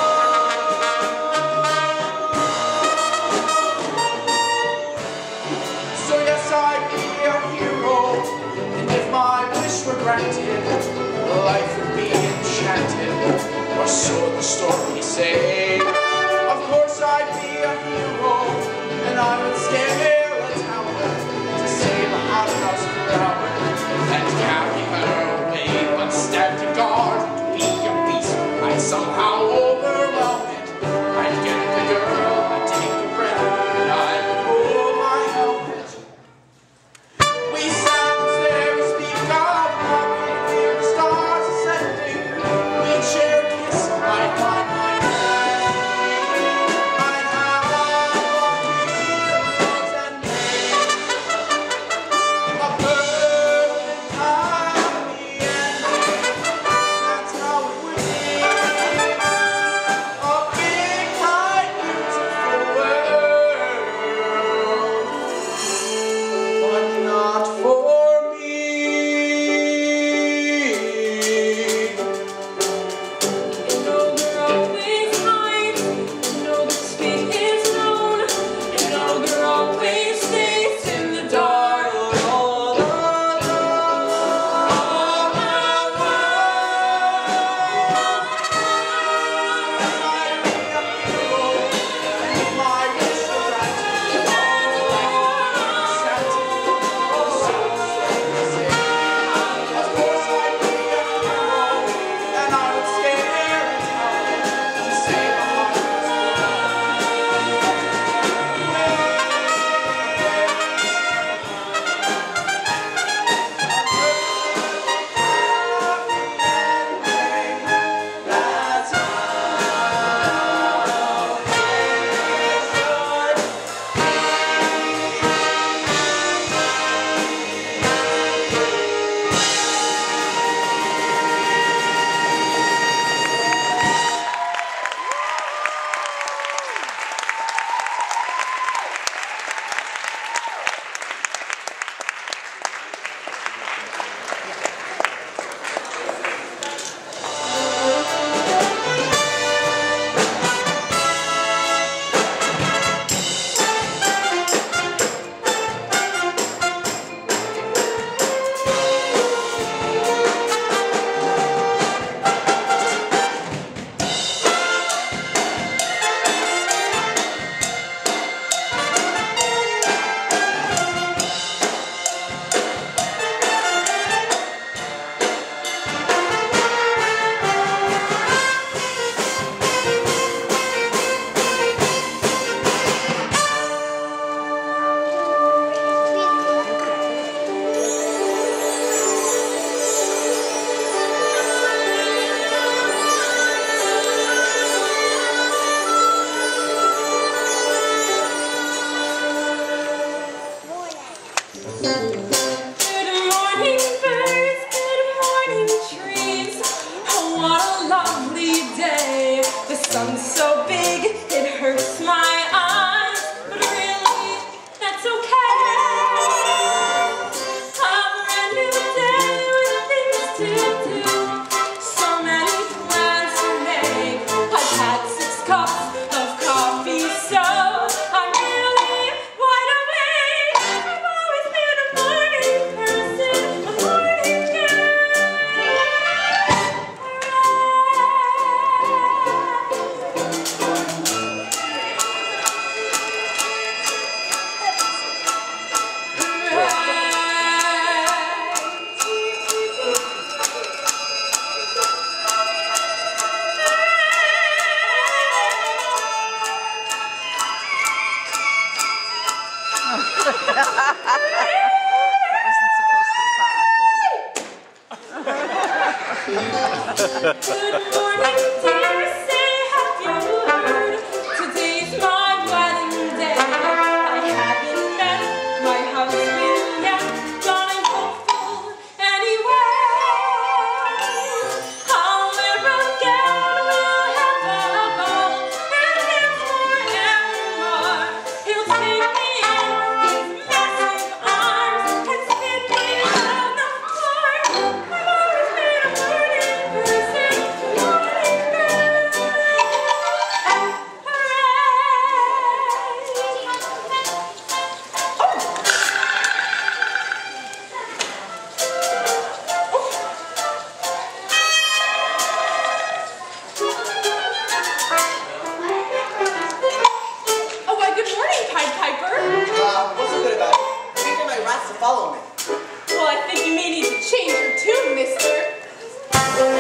A: So yes, I'd be a hero, and if my wish were granted, life would be enchanted, or so the story say. Of course I'd be a hero, and I would scale a tower to save a hot house flower and carry her away. But stand to guard, to be a beast, I'd somehow overwhelm it. I'd get the girl, I'd take a breath, and I'd remove my helmet. We sounds there, we speak of love, we hear the stars ascending. We'd share a kiss, I'd find my rest. I'd have our heroes and make a perfect happy ending. That's how it would be. A big, wide, beautiful world, but not for me.
D: An ogre always hides, an ogre's fate is known, an ogre always stays in the dark all alone.
A: I'd be a hero, and if my wish were granted, enchanted, or so the story say. Of course I'd be a hero, and I would scale a tower to save a hot house That's how
D: Good morning, birds. Good morning, trees. Oh, what a lovely day. The sun's so big, it hurts my eyes. But really, that's okay. A brand new day with things to do. So many plans to make. I've had six cups of coffee, so I'm really wide awake. I've always been a morning person, a morning girl. Hooray! Good morning, dear. Say, have you heard? Today's my wedding day. I haven't met my husband yet, but I'm hopeful anyway. I'll never get, we'll have a ball, and live forevermore. He'll take me in his massive arms and spin me on the floor. I've always been a morning person, morning girl. Oh, why, good morning, Pied Piper.
F: Uh, what's so good about it? I can't get my rats to follow me.
D: Well, I think you may need to change your tune, mister.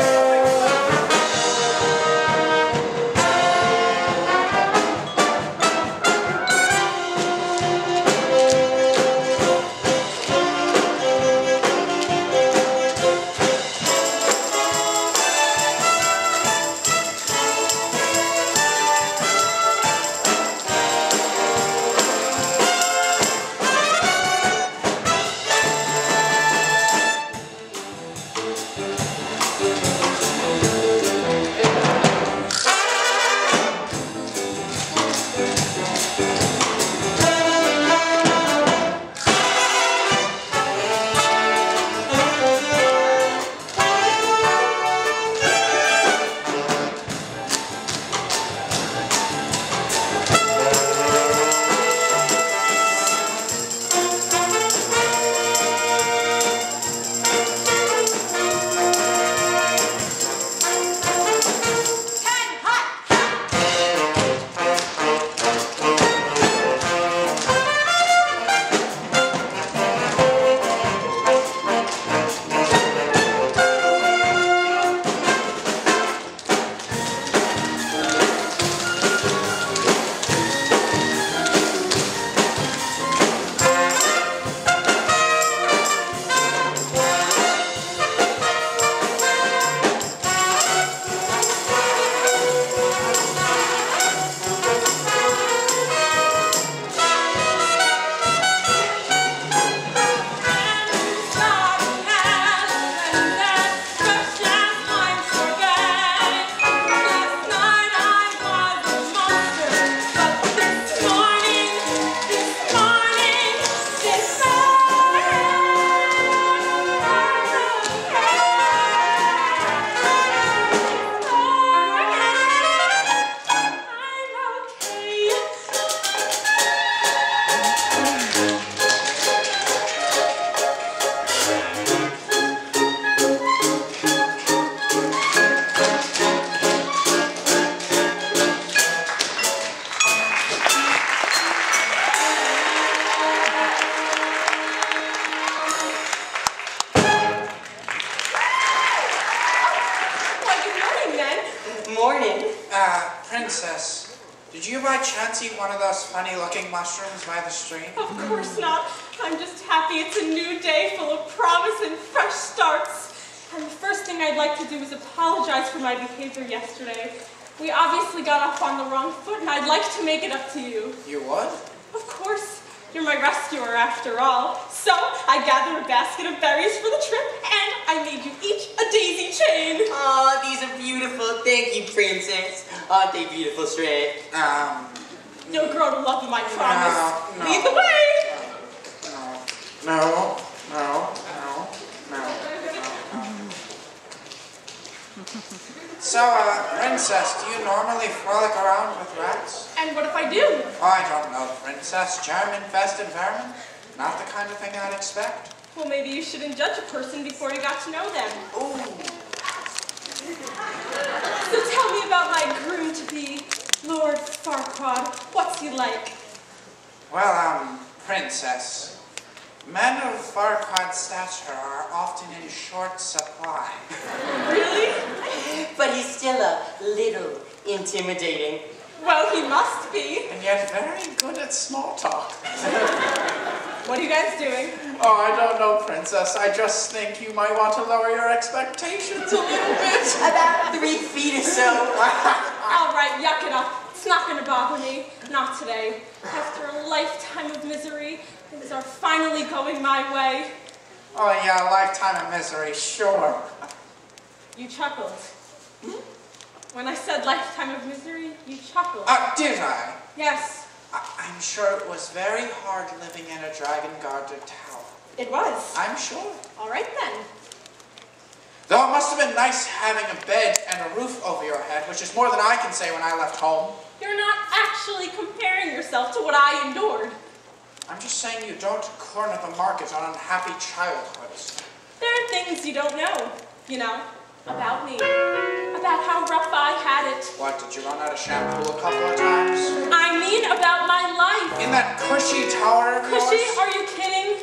E: Morning.
A: Uh, Princess, did you by chance eat one of those funny-looking mushrooms by the stream?
D: Of course not. I'm just happy it's a new day full of promise and fresh starts. And the first thing I'd like to do is apologize for my behavior yesterday. We obviously got off on the wrong foot, and I'd like to make it up to you.
A: You would?
D: Of course. You're my rescuer after all. So I gathered a basket of berries for the trip, and I made you each a daisy chain.
E: Oh, these are beautiful. Thank you, Princess. Aren't they beautiful, Stray?
A: Um,
D: No girl to love them, I promise.
A: No, no.
D: Lead the way.
A: No, no, no, no, no, no. So, uh, Princess, do you normally frolic around with rats?
D: And what if I do?
A: Oh, I don't know, Princess. Germ-infested vermin? Not the kind of thing I'd expect.
D: Well, maybe you shouldn't judge a person before you got to know them.
A: Ooh.
D: So tell me about my groom-to-be, Lord Farquaad. What's he like?
A: Well, um, Princess, men of Farquaad's stature are often in short supply.
D: Really?
E: But he's still a little intimidating.
D: Well, he must be.
A: And yet very good at small talk.
D: What are you guys doing?
A: Oh, I don't know, Princess. I just think you might want to lower your expectations a little bit.
E: About three feet or so.
D: All right, yuck it up. It's not going to bother me. Not today. After a lifetime of misery, things are finally going my way.
A: Oh, yeah, a lifetime of misery, sure.
D: You chuckled. Hmm? When I said lifetime of misery, you chuckled.
A: Uh, did I?
D: Yes,
A: I I'm sure it was very hard living in a dragon-guarded tower.
D: it was.
A: I'm sure.
D: All right then.
A: Though it must have been nice having a bed and a roof over your head, which is more than I can say when I left home.
D: You're not actually comparing yourself to what I endured.
A: I'm just saying you don't corner the market on unhappy childhoods.
D: There are things you don't know, you know, about me. About how rough I had it.
A: What, did you run out of shampoo a couple of times?
D: I mean about my life.
A: In that cushy tower of
D: Cushy,
A: yours?
D: are you kidding?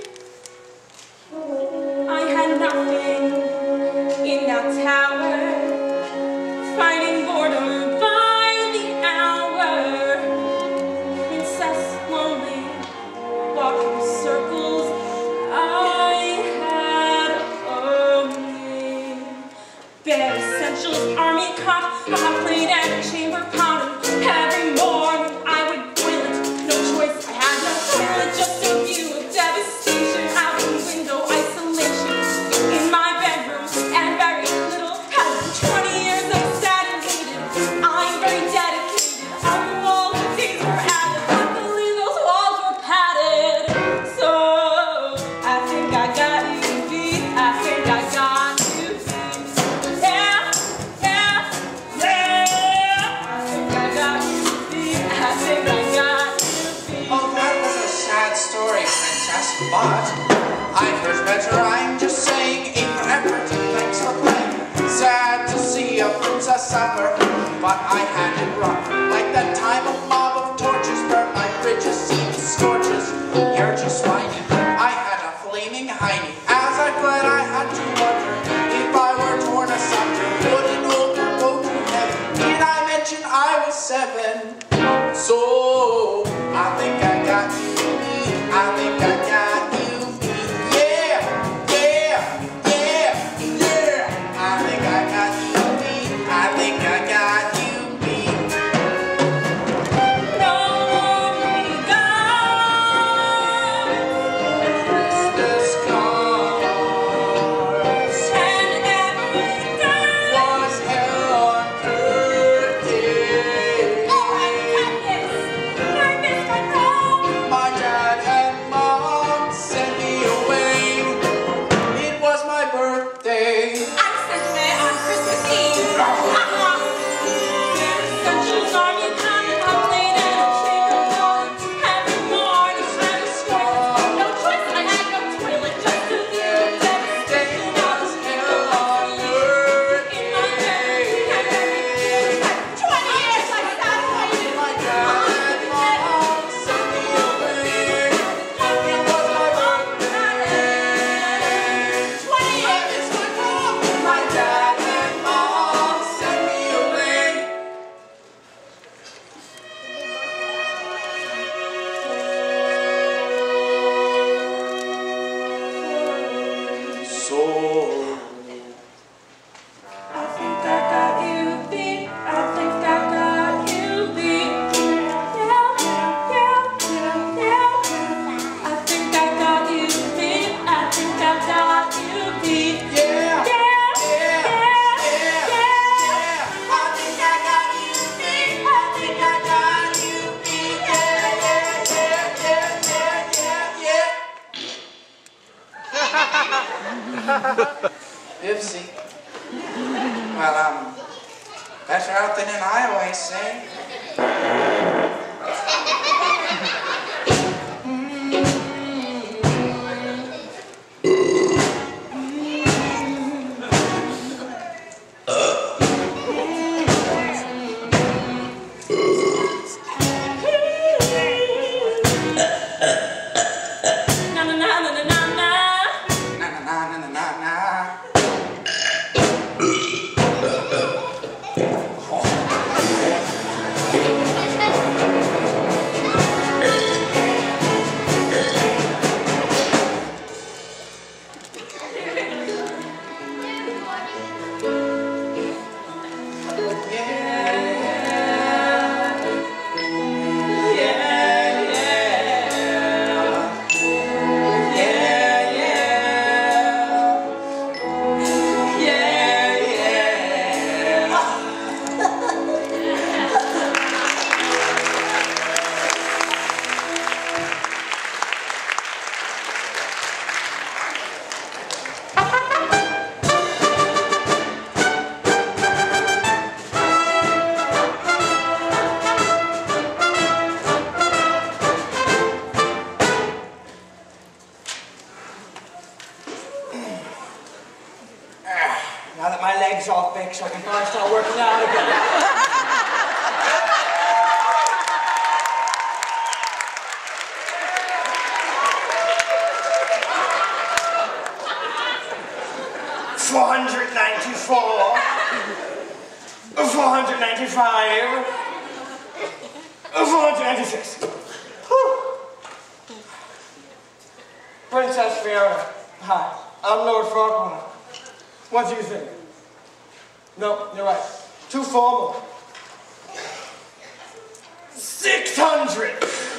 D: I had nothing in that tower, fighting boredom by the hour. Princess lonely, walking circles, I had only bare essentials, army cop, a hot plate and a chamber pot. Every morning I would boil it, no choice, I had no toilet, just a view of devastation out the window, isolation in my bedroom, and very little help. Twenty years I sat and waited, I'm very dedicated. On the wall the days were added, luckily those walls were padded. So I think I got you beat, I think I got you beat. Yeah, yeah, yeah. I think I got you beat, I think I got you beat.
A: Oh, that was a sad story, Princess, but I've heard better. I'm just saying, A for effort, thanks for playing. Sad to see a princess suffer, but I had it rough. Like that time a mob of torches burnt my bridges, seemed scorches. You're just whiny. I had a flaming hiney. As I fled, I had to wonder if I were torn asunder, would an ogre go to heaven? Did I mention I was seven? So I think I got you beat. I think I got you beat. Yeah, yeah, yeah, yeah. I think I got you beat. I think I got you beat.
D: Nobody got
A: Christmas cards
D: and every day.
A: was hell on earth.
D: Oh, I got this. I missed my home.
A: My dad and mom sent me away. It was my birthday.
D: I sent me on Christmas Eve. Uh-huh. Their essentials are you coming up late at a chamber door. Every morning I was scoring. No choice, I had no toilet, just a view of devastation. I was
A: Hell on earth.
D: in my bed. And every twenty years I sat and waited.
A: My dad and mom sent me away. It was my birthday.
D: twenty
A: I
D: years.
A: miss my mom. My dad and mom sent me away. So
D: I think I got you beat. I think I got you beat. Yeah, yeah, yeah, yeah. I think I got you beat. I think I got you beat.
A: yeah,
D: Yeah,
A: yeah,
D: yeah,
A: yeah. I think I got you beat. I think I got you beat. Yeah, yeah, yeah, yeah, yeah, yeah, yeah. Oopsie. Well, um, better out than in, I always say.
D: Na na na na na na na.
A: Na na na na na na na.
H: Lord. four twenty-six. Princess Fiona. Hi, I'm Lord Farquhar. What do you think? No, you're right. Too formal. Six hundred!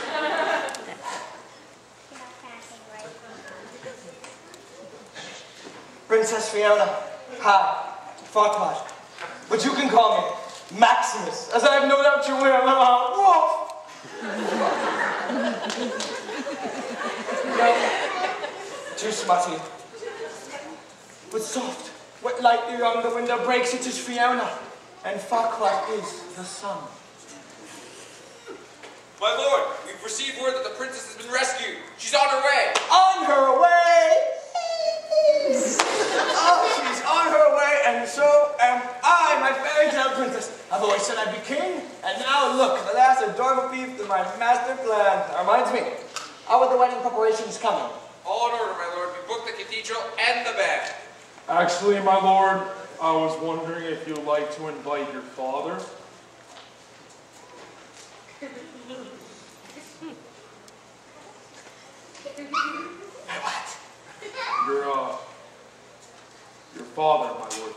H: Princess Fiona. Hi, Farquhar. But you can call me Maximus, as I have no doubt you will. Uh, woof! No, too smutty. But soft. What lightly on the window breaks, it is Fiona, and Farquhar is the sun.
G: My lord, we've received word that the princess has been rescued. She's on her way.
H: On her way! Oh, she's on her way, and so am I, my fairy tale princess. I've always said I'd be king, and now look, the last adorable piece to my master plan. That reminds me, how are the wedding preparations coming?
G: All in order, my lord. We booked the cathedral and the band.
J: Actually, my lord, I was wondering if you'd like to invite your father.
H: What?
J: Your, uh, your father, my lord.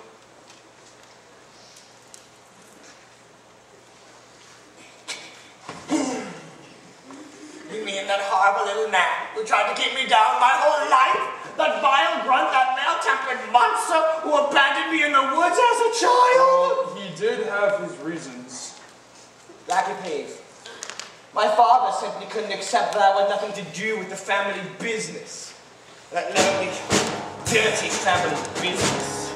H: You mean that horrible little man who tried to keep me down my whole life? That vile grunt, that male-tempered monster who abandoned me in the woods as a child?
J: Well, he did have his reasons.
H: Lackey pays. My father simply couldn't accept that I had nothing to do with the family business. That lonely, dirty family business.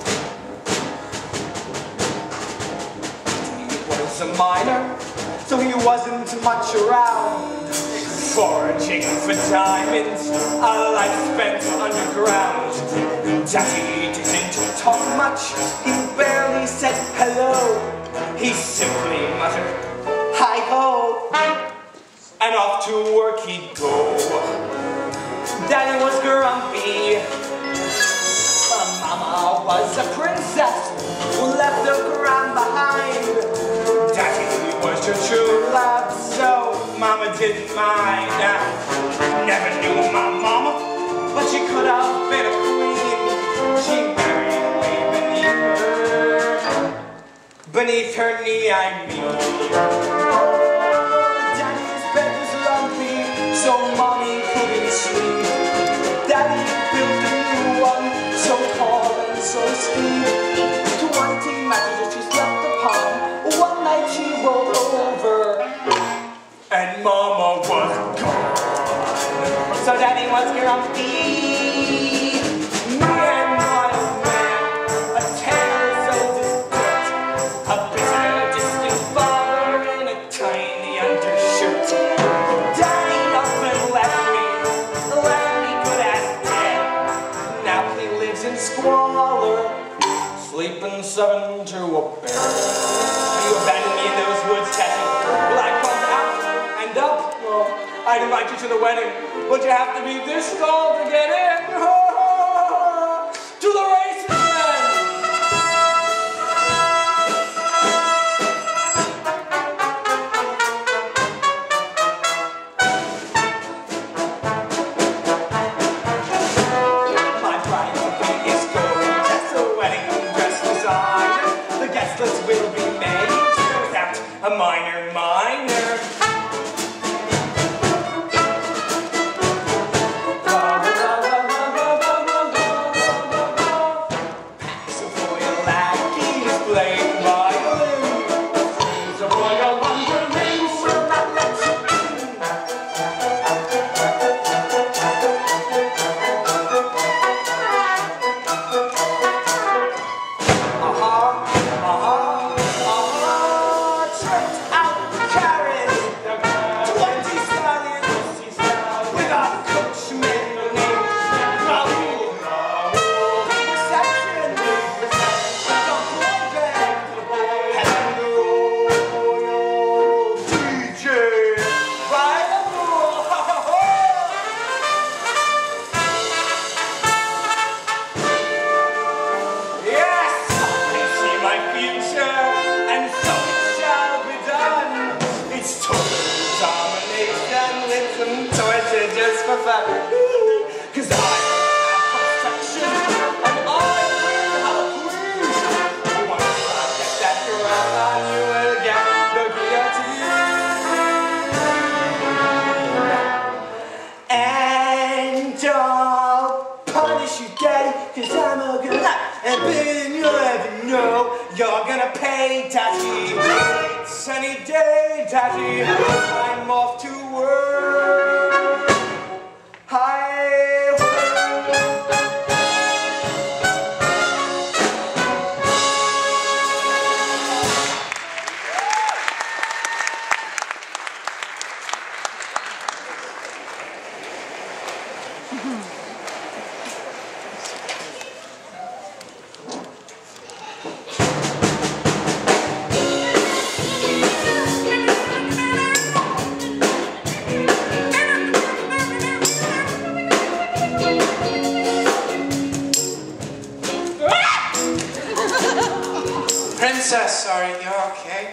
H: He was a miner, so he wasn't much around. Foraging for diamonds, a life spent underground. Daddy didn't talk much, he barely said hello. He simply muttered, hi-ho, and off to work he'd go. Daddy was grumpy, but Mama was a princess who left her crown behind. Daddy was her true love, so Mama didn't mind. Never knew my mama, but she could have been a queen. She married way beneath her, beneath her knee, I mean. Daddy's bed was lumpy, so Mommy couldn't sleep. Daddy built a new one, so tall and so steep. Twenty mattresses she slept upon. One night she rolled over, and Mama was gone. So Daddy was grumpy. Me and my old man, a tale so distinct, a bitter, distant father in a tiny undershirt. Daddy up and left me, left me good as dead. Now he lives in squalor, sleeping seven to a bed. You abandoned me in those woods, Daddy. Will I come out and up? Well, I'd invite you to the wedding, but you have to be this tall to get in. To the races, then! My bride is gorgeous, a wedding dress design. The guest list will be made without a minor minor. So for your lackeys playing violin, so for your underlings will not let you in. Uh-huh, uh-huh, uh-huh, tricked out carriage. some torture just for fun. Cause I have perfection, and I will have a queen. Once I get that crown on, you will get the guillotine. And I'll punish you, daddy, cause I'm a good life. And then you'll ever know you're gonna pay, daddy. Sunny day, daddy, I'm off to work. Hi.
A: Princess, are you okay?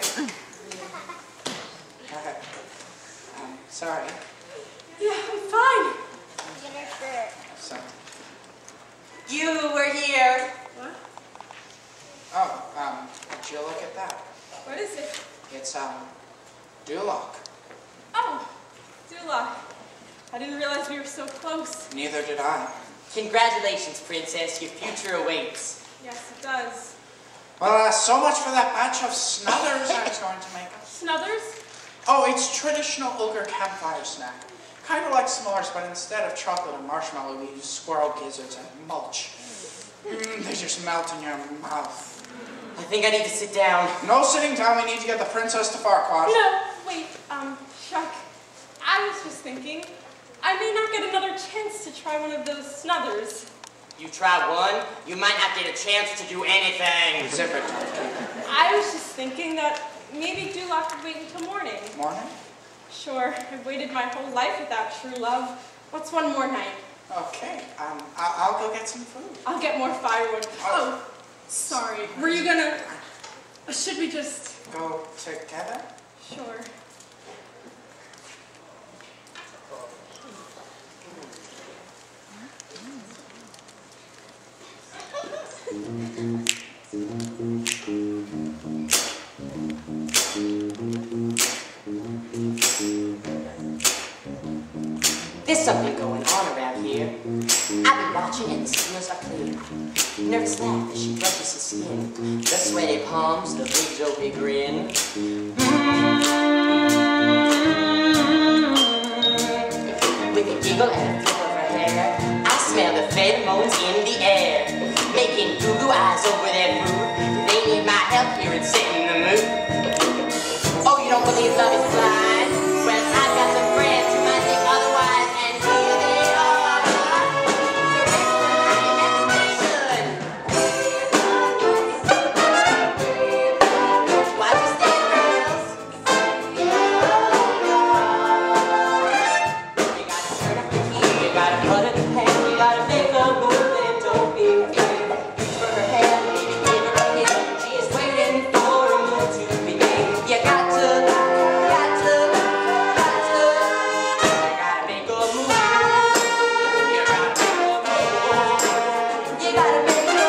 A: Uh, um, sorry.
D: Yeah, I'm fine.
A: So,
E: You were here.
D: What?
A: oh, um, would you look at that?
D: What is it?
A: It's, um, Duloc.
D: Oh, Dula. I didn't realize we were so close.
A: Neither did I.
E: Congratulations, Princess. Your future awaits.
D: Yes, it does.
A: Well, uh, so much for that batch of snuthers I was going to make us.
D: Snuthers?
A: Oh, it's traditional ogre campfire snack. Kind of like s'mores, but instead of chocolate and marshmallow, we use squirrel gizzards and mulch. Mm, they just melt in your mouth.
E: I think I need to sit down.
A: No sitting down, we need to get the princess to Farquaad.
D: No, wait, um, Chuck. I was just thinking, I may not get another chance to try one of those snuthers.
E: You try one, you might not get a chance to do anything.
A: Zip it.
D: I was just thinking that maybe Duloc could wait until morning.
A: Morning?
D: Sure, I've waited my whole life without true love. What's one more night?
A: Okay, um, I I'll go get some food.
D: I'll get more firewood. Oh, sorry. Were you gonna... Or should we just...
A: Go together?
D: Sure.
E: There's something going on around here. I've been watching and the signals are clear. Nervous laugh as she brushes his skin. The sweaty palms, the big dopey grin. Mm-hmm. With a giggle and a flip of her hair, I smell the pheromones in the air. Making goo-goo eyes over their food. They need my help here in setting the mood. Oh, you don't believe love is blind? Well, I've got some friends who might think otherwise, and here they are. Direct my imagination. Watch your step, girls. You gotta turn up the key, you gotta put it in the pan, you gotta make a move, and don't be afraid. Reach for her hand, maybe give her a hit. She is waiting for a move to be made. You got to, got to, got to. You gotta make a move. You gotta make a move. You gotta make a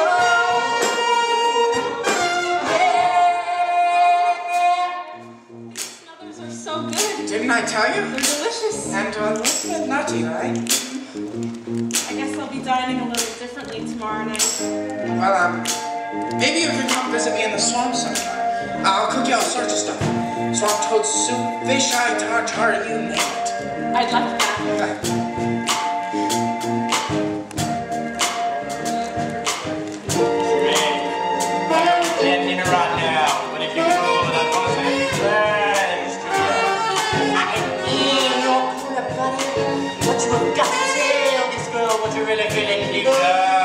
E: move. Yeah.
D: Snuthers are so good.
A: Didn't I tell you?
D: They're delicious.
A: And uh, a little bit nutty, right?
D: I guess I'll be dining a little differently tomorrow night.
A: Well, um, maybe you could come visit me in the swamp sometime. I'll cook you all sorts of stuff. Swamp toad soup, fish eye tartare, you name it.
D: I'd like that.
H: Can't dinner right now, but if you go, I'm gonna say thanks to you.
E: I am in your corner, buddy. But you have got to tell this girl what you're really feeling deep down.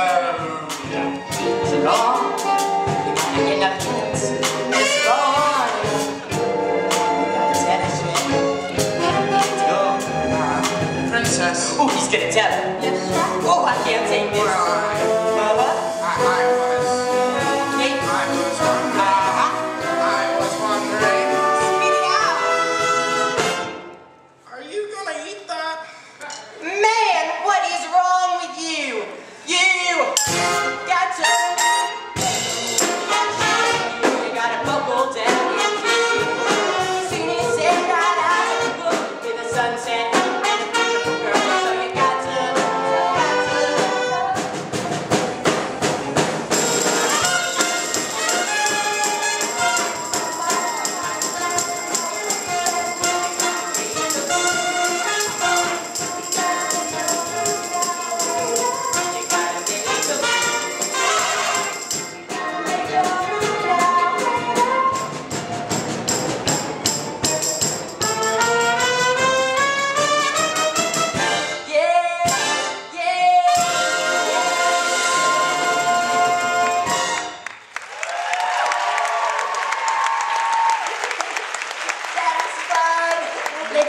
E: So go on. You gotta get that chance. Just go on. You gotta tell this shit. Let's go.
A: Princess.
E: Oh, he's gonna tell her.
D: Yes, sure.
E: Oh, I can't take this.
A: Well, I,
E: Uh-huh.
A: I, I was,
E: Okay.
A: I was wondering,
E: Uh-huh.
A: I was wondering,
E: Spit it out.
A: are you gonna eat that?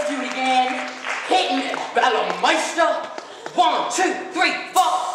E: let's do it again. Hit me, Bellmeister. One, two, three, four.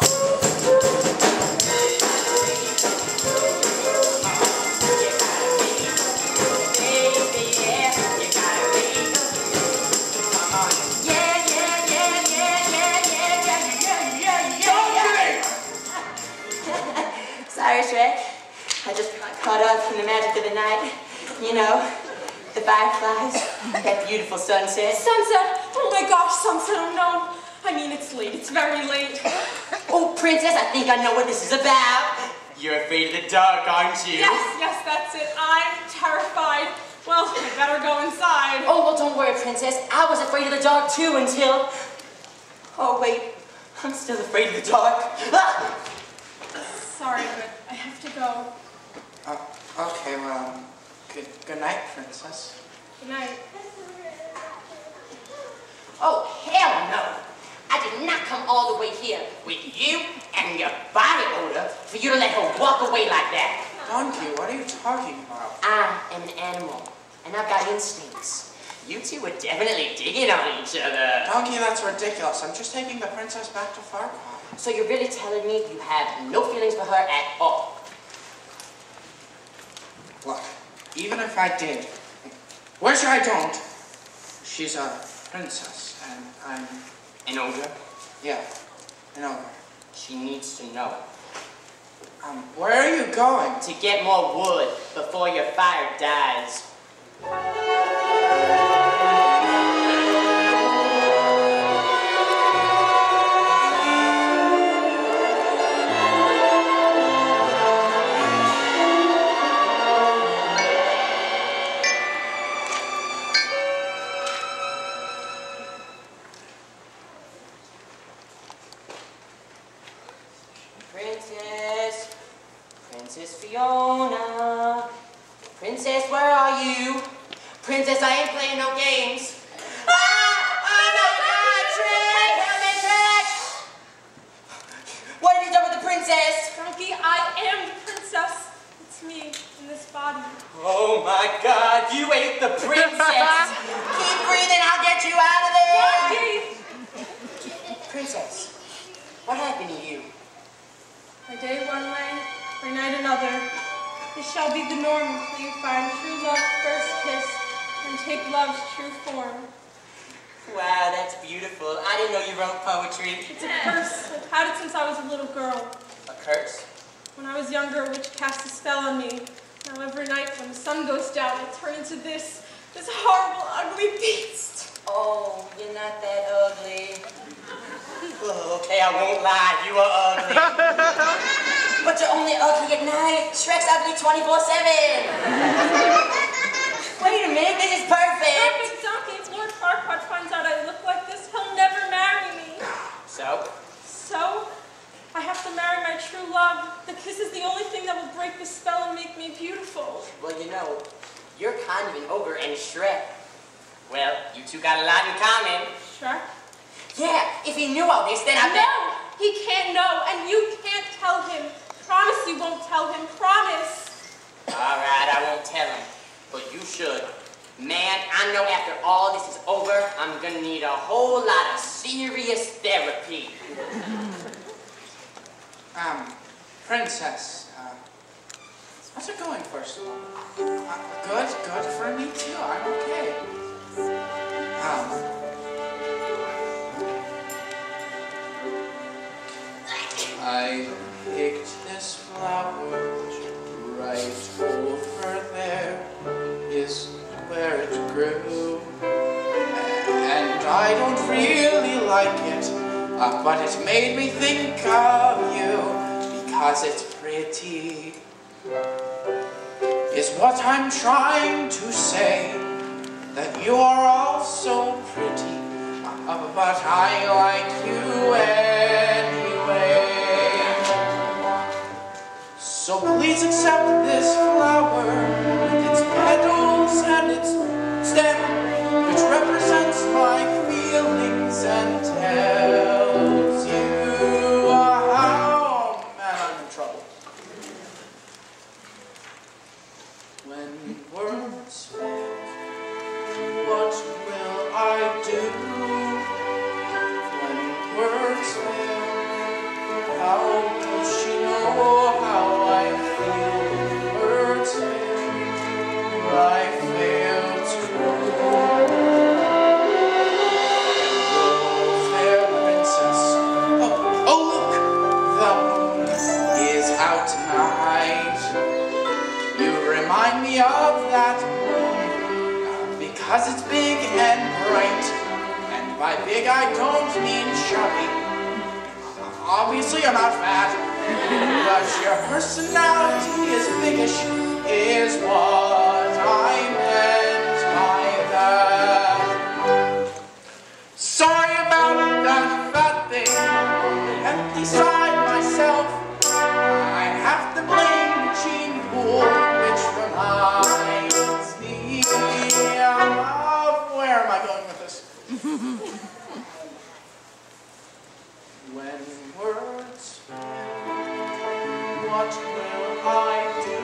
E: Sorry, Shrek. I just got caught up in the magic of the night. You know, the fireflies, that beautiful sunset.
D: Sunset? Oh my gosh, sunset, oh no. I mean, it's late, it's very late.
E: Oh, Princess, I think I know what this is about.
I: You're afraid of the dark, aren't you?
D: Yes, yes, that's it. I'm terrified. Well, I better go inside.
E: Oh, well, don't worry, Princess. I was afraid of the dark, too, until... Oh, wait. I'm still afraid of the dark. Ah!
D: Sorry, but I have to go.
A: Uh, okay, well, good, good night, Princess.
D: Good night.
E: Oh, hell no. I did not come all the way here with you and your body odor for you to let her walk away like that.
A: Donkey, what are you talking about?
E: I am an animal, and I've got instincts. You two were definitely digging on each other.
A: Donkey, that's ridiculous. I'm just taking the princess back to Farquaad.
E: So you're really telling me you have no feelings for her at all?
A: Look, even if I did, which I don't, she's a princess, and I'm...
I: An ogre?
A: Yeah, an ogre.
I: She needs to know.
A: Um, where are you going?
I: To get more wood before your fire dies.
E: Princess, Princess Fiona, Princess, where are you? Princess, I ain't playing no games. Ah! Oh my God, Shrek! Help me, Shrek! What have you done with the princess?
D: Donkey, I am the princess. It's me in this body.
I: Oh my God, you ate the princess!
E: Keep breathing, I'll get you out of there!
D: Donkey!
E: Princess, what happened to you?
D: By day one way, by night another. This shall be the norm until you find true love's first kiss and take love's true form.
E: Wow, that's beautiful. I didn't know you wrote poetry.
D: It's a curse. I've had it since I was a little girl.
E: A curse?
D: When I was younger, a witch cast a spell on me. Now every night when the sun goes down, I turn into this, this horrible, ugly beast.
E: Oh, you're not that ugly. Oh, okay, I won't lie, you are ugly. But you're only ugly at night. Shrek's ugly twenty-four seven. Wait a minute, this is perfect.
D: Perfect, Donkey. If Lord Farquaad finds out I look like this, he'll never marry me.
I: So?
D: So, I have to marry my true love. The kiss is the only thing that will break the spell and make me beautiful.
E: Well, you know, you're kind of an ogre and Shrek.
I: Well, you two got a lot in common.
D: Shrek?
E: Yeah, if he knew all this, then I bet...
D: No, he can't know, and you can't tell him. Promise you won't tell him. Promise.
I: All right, I won't tell him, but you should. Man, I know after all this is over, I'm gonna need a whole lot of serious therapy.
A: Um, Princess, uh, how's it going, first of all? Uh, good, good for me too, I'm okay. Um, I picked this flower right over there is where it grew, and I don't really like it, uh, but it made me think of you because it's pretty, is what I'm trying to say, that you are all so pretty, uh, but I like you anyway. So please accept this flower with its petals and its stem, which represents my feelings and tells you how... Man, I'm in trouble. When words fail, what will I do when words fail? How does she know how I feel when words fail? I fail too. Fair princess, oh, oh look, the moon is out tonight. You remind me of that moon because it's big and bright. And by big I don't mean chubby. Obviously you're not fat, but your personality is biggish, is what I meant by that. Sorry about that fat thing, empty side myself. I have to blame the gene pool, which reminds me of, where am I going with this? When words fail, what will I do?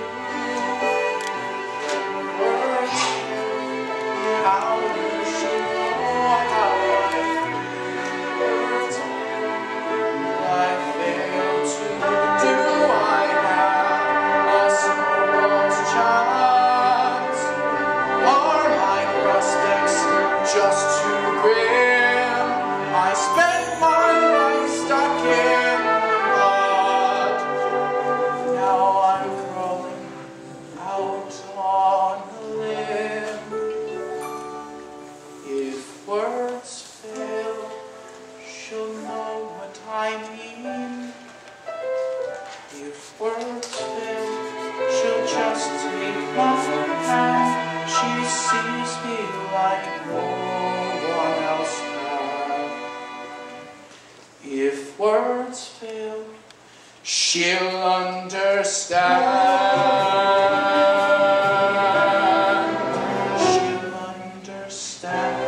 A: When words fail, how does she know how I feel? Words fail, I fail to do. I have a snowball's chance. Are my prospects just too grim? I spent my life stuck in mud. Now I'm crawling out on a limb. If words fail, she'll know what I mean. If words fail, she'll just take my hand. She sees me like no one else can. If words fail, she'll understand. She'll understand.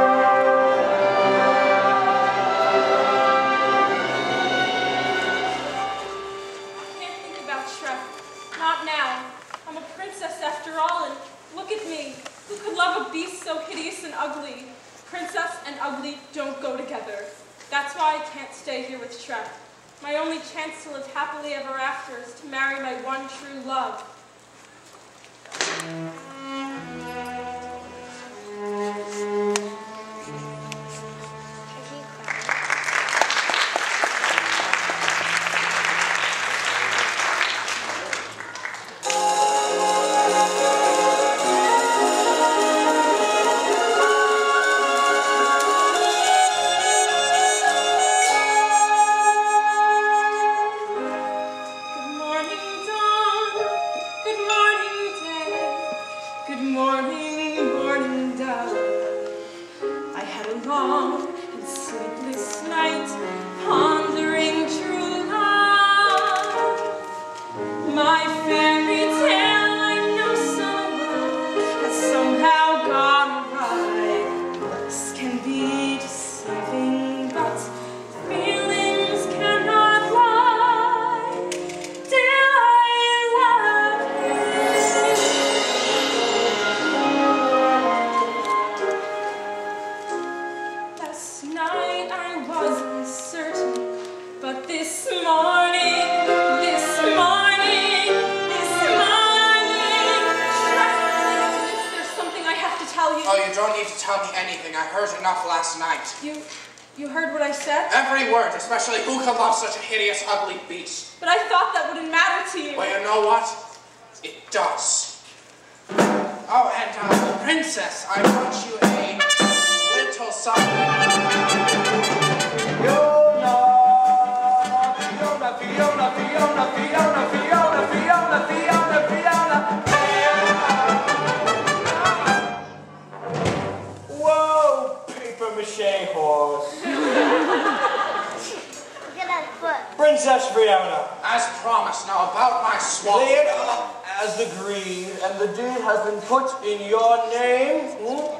D: I can't think about Shrek. Not now. I'm a princess after all, and look at me. Who could love a beast so hideous and ugly? Princess and ugly don't go together. That's why I can't stay here with Shrek. My only chance to live happily ever after is to marry my one true love. Good morning, dawn. Good morning, day. Good morning, morning dove. I had a long and sleepless night, pondering true love. My fairy tale I know so well has somehow gone awry. Looks can be deceiving, but feelings cannot lie. Did I love you? Last night I wasn't certain, but this morning, this morning, this morning, Shrek, there's something I have to tell you.
A: Oh, you don't need to tell me anything. I heard enough last night.
D: You, you heard what I said?
A: Every word, especially who could love such a hideous, ugly beast.
D: But I thought that wouldn't matter to you.
A: Well, you know what? It does. Oh, and uh, princess, I brought you a little something.
H: Fiona, Fiona, Fiona, Fiona, Fiona, Fiona, Fiona, Fiona, Fiona, Fiona. Whoa, paper mache horse.
C: Get that foot.
H: Princess Fiona.
A: As promised, now about my swamp.
H: Cleared up as agreed, and the deed has been put in your name. Hmm?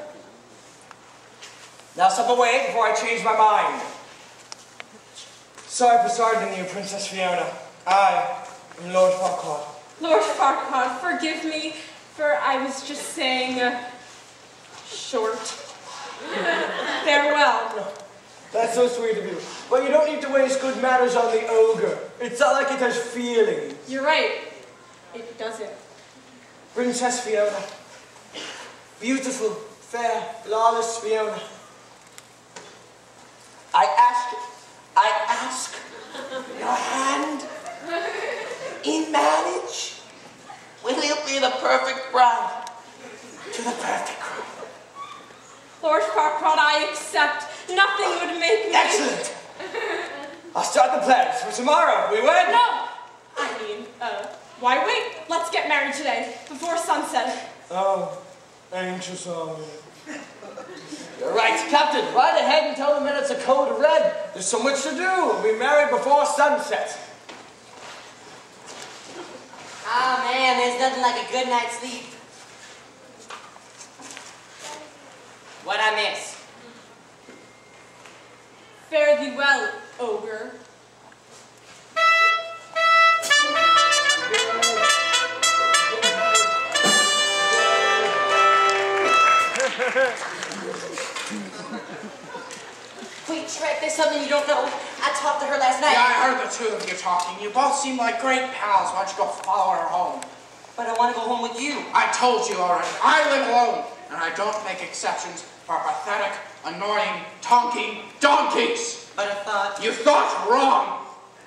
H: Now step away before I change my mind. Sorry for startling you, Princess Fiona. I am Lord Farquaad.
D: Lord Farquaad, forgive me, for I was just saying, uh, short. Farewell.
H: That's so sweet of you. But you don't need to waste good manners on the ogre. It's not like it has feelings.
D: You're right. It doesn't.
H: Princess Fiona. Beautiful, fair, flawless Fiona. I ask, I ask your hand in marriage. Will you be the perfect bride to the perfect groom?
D: Lord Farquaad, I accept. Nothing would make me...
H: Excellent. I'll start the plans for tomorrow. We wed?
D: No! I mean, uh, why wait? Let's get married today, before sunset.
H: Oh, anxious are we? You're right, Captain. Ride ahead and tell the men it's a code red. There's so much to do. We'll be married before sunset.
E: Ah, man, there's nothing like a good night's sleep. What'd I miss?
D: Fare thee well, ogre.
E: Wait, Shrek, there's something you don't know. I talked to her last night.
A: Yeah, I heard the two of you talking. You both seem like great pals. Why don't you go follow her home?
E: But I want to go home with you.
A: I told you already. I live alone, and I don't make exceptions for pathetic, annoying, tonking donkeys.
E: But I thought...
A: You thought wrong.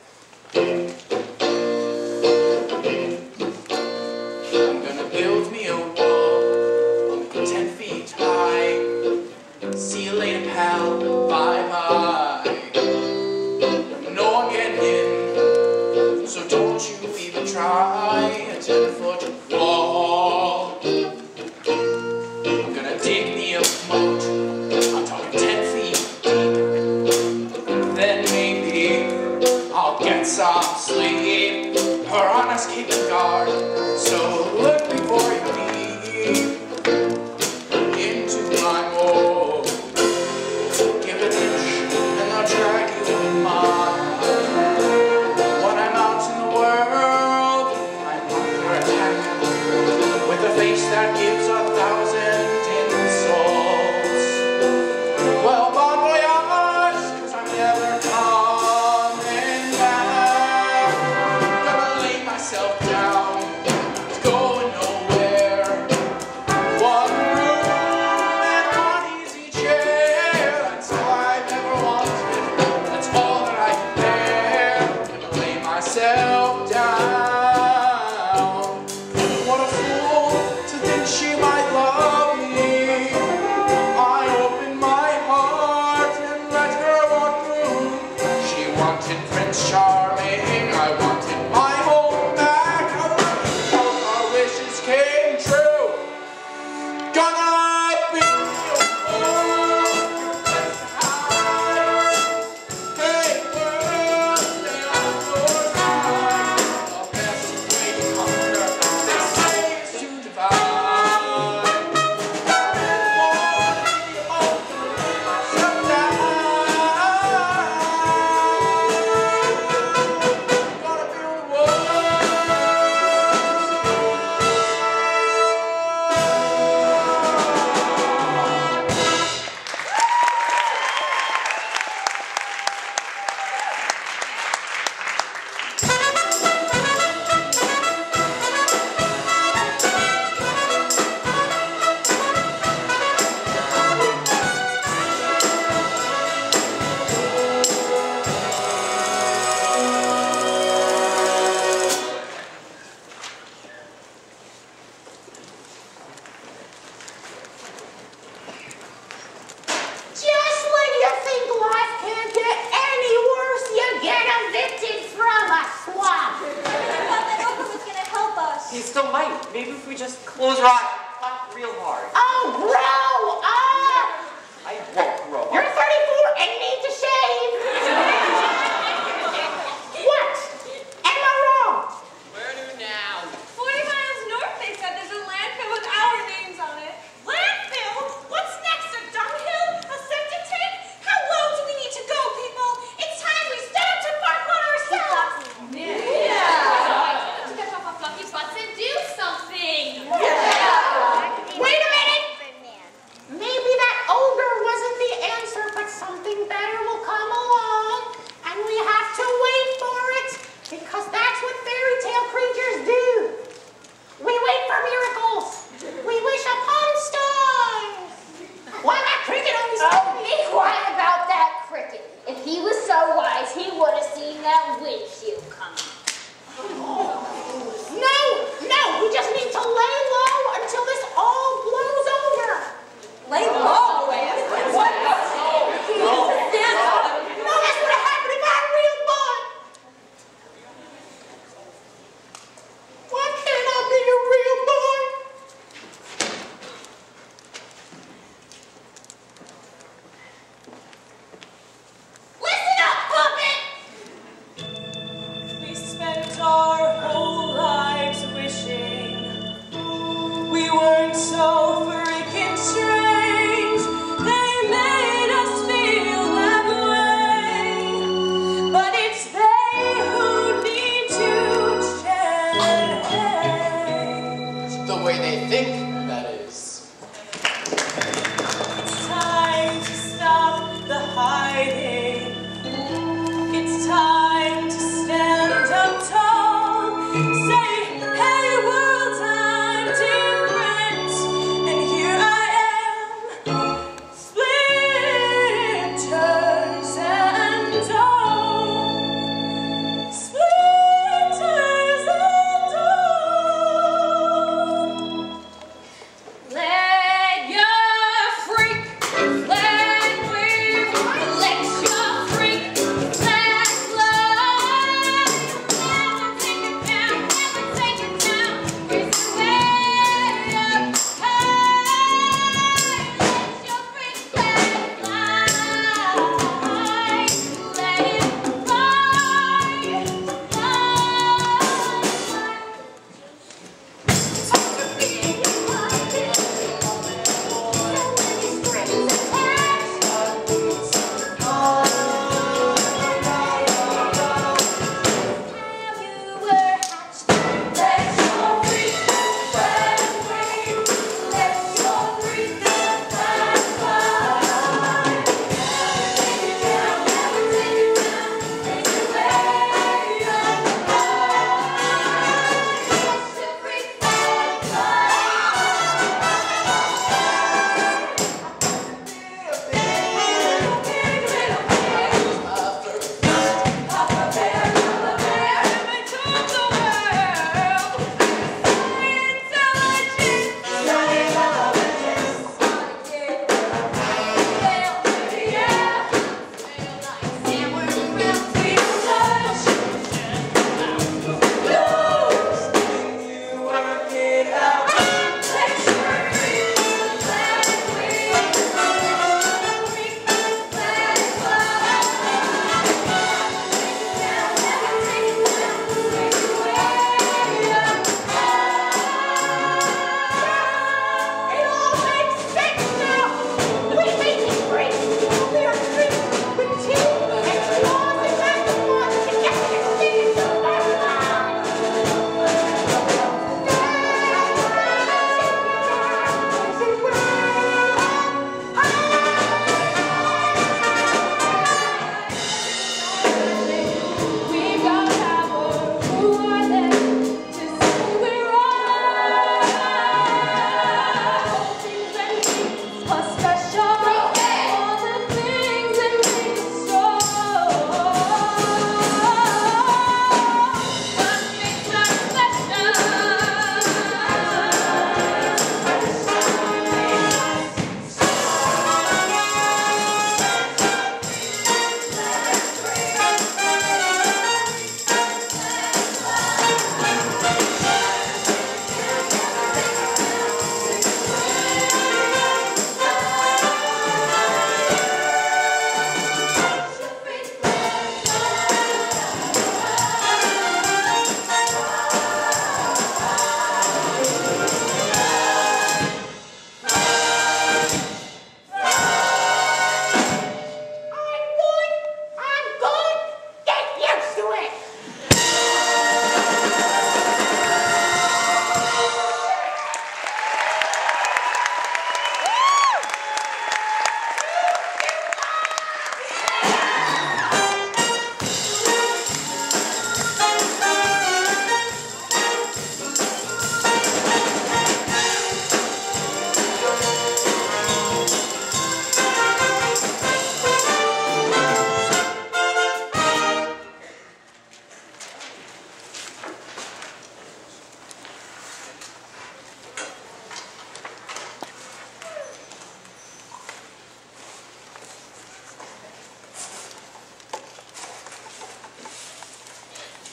A: I'm gonna build me a wall, ten feet high. See you later, pal. Bye bye. No one getting in, so don't you even try a ten foot wall. I'm gonna dig me a moat. I'm talking ten feet deep. Then maybe I'll get some sleep. Piranhas keeping guard, so look before you leave into my mold. Give it an inch, and I'll drag you a mile. When I'm out in the world, I'm under attack with a face that gives a thousand insults. Well, bon voyage, 'cause I'm never coming back. Gonna lay myself down, it's going nowhere. One room and one easy chair, that's all I've ever wanted, that's all that I can bear. Gonna lay myself down. What a fool to think she might love me. I opened my heart and let her walk through. She wanted Prince Charming, I wanted my home back. Both our wishes came true. Gonna be a fool. Hey, world, stay on your side. The best way to conquer, they say, is to divide.
C: Just when you think life can't get any worse, you get evicted from a swamp.
B: I thought that ogre was gonna help us.
I: He still might. Maybe if we just close our eyes and clap real hard.
C: Oh, grow up!
I: I won't grow
C: You're
I: up.
C: thirty-four and need to shave. What? Am I wrong?
G: Where to now?
B: Forty miles north, they said there's a landfill with our names on it.
C: Landfill? What's next? A dunghill? A septic tank? How low do we need to go, people? It's time we stood up to Farquaad ourselves.
B: Yeah. Let's get off our fluffy butts and do something.
C: Yeah.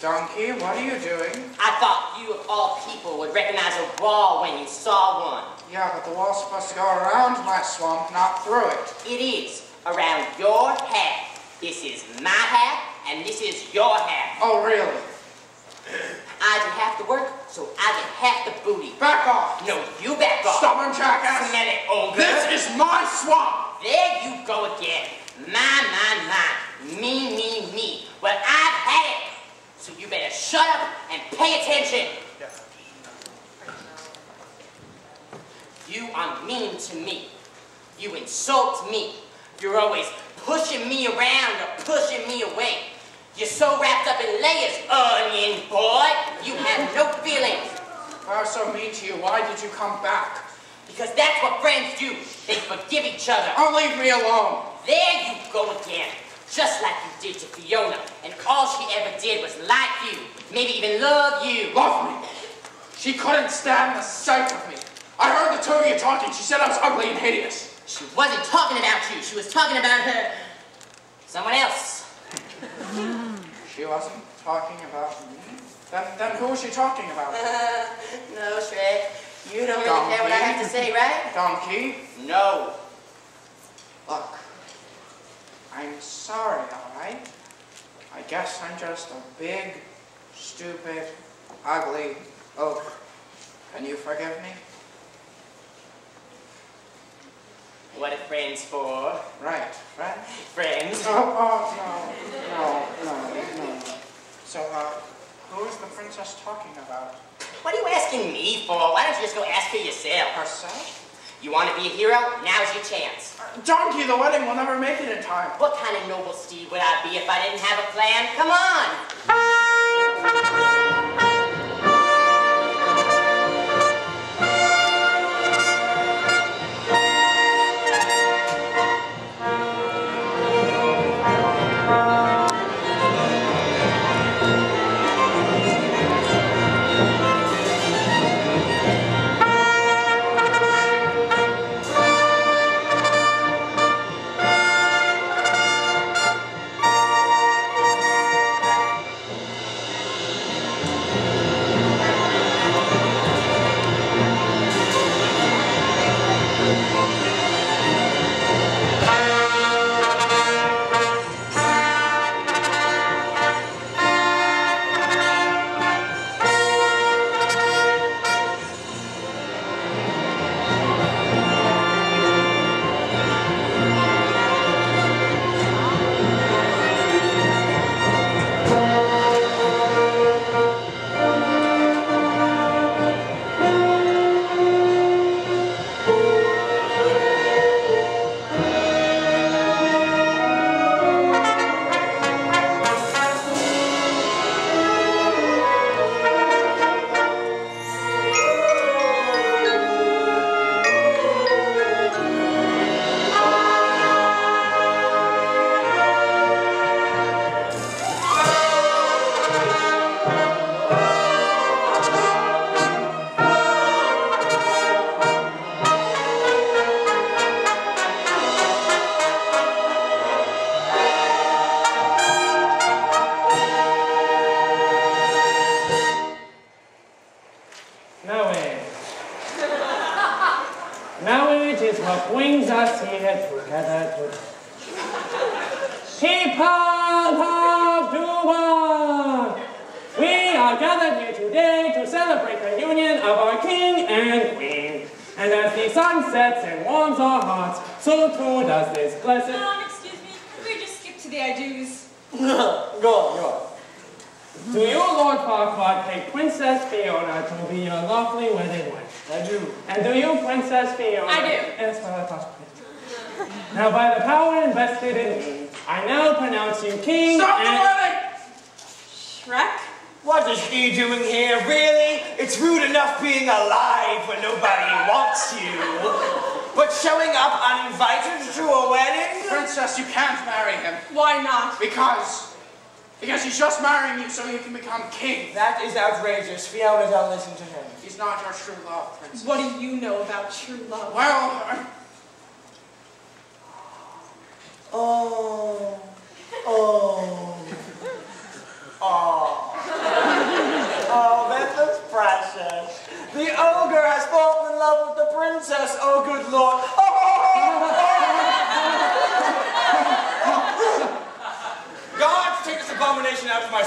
A: Donkey, what are you doing?
I: I thought you of all people would recognize a wall when you saw one.
A: Yeah, but the wall's supposed to go around my swamp, not through it.
I: It is around your hat. This is my hat, and this is your hat.
A: Oh, really?
I: I do half the work, so I get half the booty.
A: Back off!
I: No, you back off.
A: Stubborn jackass!
I: Smell it, ogre.
A: This is my swamp!
I: There you go again. My, my, my. Me, me, me. Well, I've had it. So you better shut up and pay attention. You are mean to me. You insult me. You're always pushing me around or pushing me away. You're so wrapped up in layers, onion boy. You have no feelings.
A: If I was so mean to you, why did you come back?
I: Because that's what friends do. They forgive each other.
A: Oh, leave me alone.
I: There you go again. Just like you did to Fiona. And all she ever did was like you. Maybe even love you.
A: Love me? She couldn't stand the sight of me. I heard the two of you talking. She said I was ugly and hideous.
I: She wasn't talking about you. She was talking about her... someone else.
A: She wasn't talking about me? Then, then who was she talking about?
I: Uh, no, Shrek. You don't really care what I have to say, right?
A: Donkey?
I: No.
A: Look. I'm sorry, all right? I guess I'm just a big, stupid, ugly ogre. Can you forgive me?
I: What are friends for?
A: Right, right?
I: Friends.
A: Oh, oh, no, no, no, no. So, uh, who is the princess talking about?
I: What are you asking me for? Why don't you just go ask her yourself?
A: Herself?
I: You want to be a hero? Now's your chance.
A: Uh, Donkey, the wedding will never make it in time.
I: What kind of noble steed would I be if I didn't have a plan? Come on!
K: Marriage is what brings us here together today. People of Dubai, we are gathered here today to celebrate the union of our king and queen. And as the sun sets and warms our hearts, so too does this blessed...
D: Um, excuse me, could we just skip to the I do's?
K: Go on, go on. Do you, Lord Farquaad, take Princess Fiona to be your lawfully wedded wife?
H: I do.
K: And do you, Princess Fiona?
D: I do.
K: Yes, well, I thought you did. Now, by the power invested in me, I now pronounce you king
A: Stop
K: and...
A: the wedding!
D: Shrek?
H: What is he doing here, really? It's rude enough being alive when nobody wants you. But showing up uninvited to a wedding?
A: Princess, you can't marry him.
D: Why not?
A: Because... Because he's just marrying you so you can become king.
H: That is outrageous. Fiona, don't listen to him.
A: He's not your true love, Princess.
D: What do you know about true love?
A: Well... Uh,
H: Oh. Oh. Oh.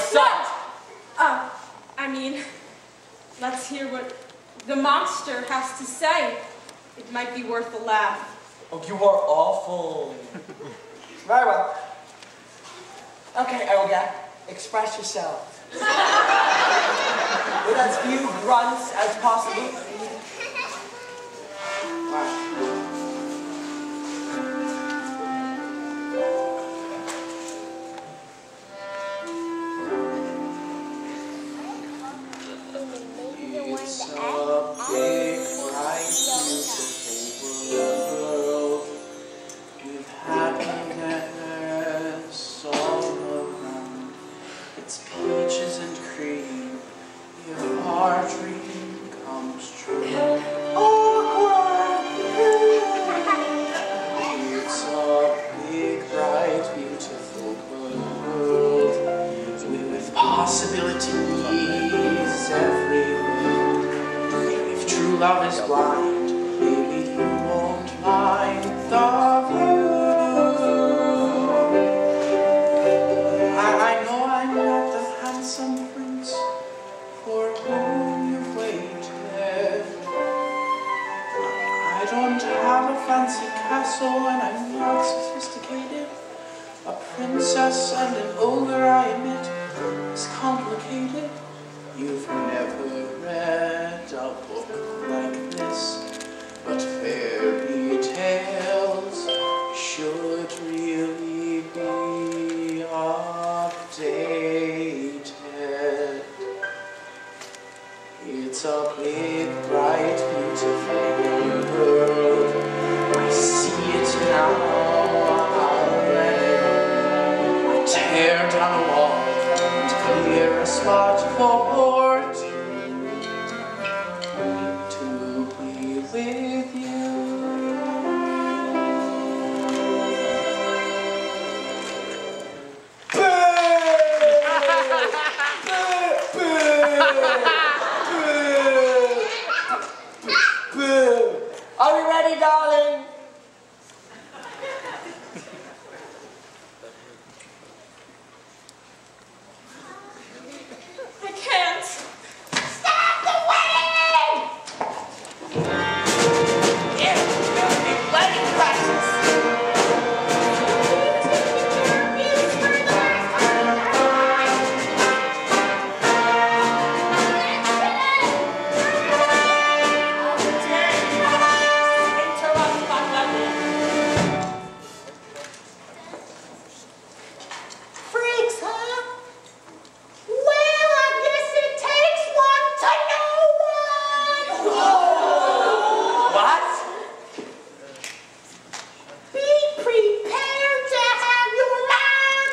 H: salt.
D: Uh, I mean, let's hear what the monster has to say. It might be worth a laugh.
H: Oh, you are awful. Very well. Okay, Elga, express yourself. With as few grunts as possible.
A: It's a big, bright, beautiful world with happiness all around. It's peaches and cream if our dream comes true. It's a big, bright, beautiful world with possibilities everywhere. If true love is blind, maybe you won't mind the view. I, I know I'm not the handsome prince for whom you've waited. I don't have a fancy castle and I'm not sophisticated. A princess and an ogre, I admit, is complicated. You've never read a book like this, but fairy tales should really be updated. It's a big, bright, beautiful world. I see it now. I'll let it. I tear down a wall and clear a spot for port to be with you.
H: Are we ready, darling?
D: I can't.
C: Stop the wedding!
H: It's the wedding crisis.
C: It's for the last time.
H: Interrupt my wedding.
C: Freaks, huh? Well, I guess it takes one to know one.
H: What?
C: Be prepared to have your line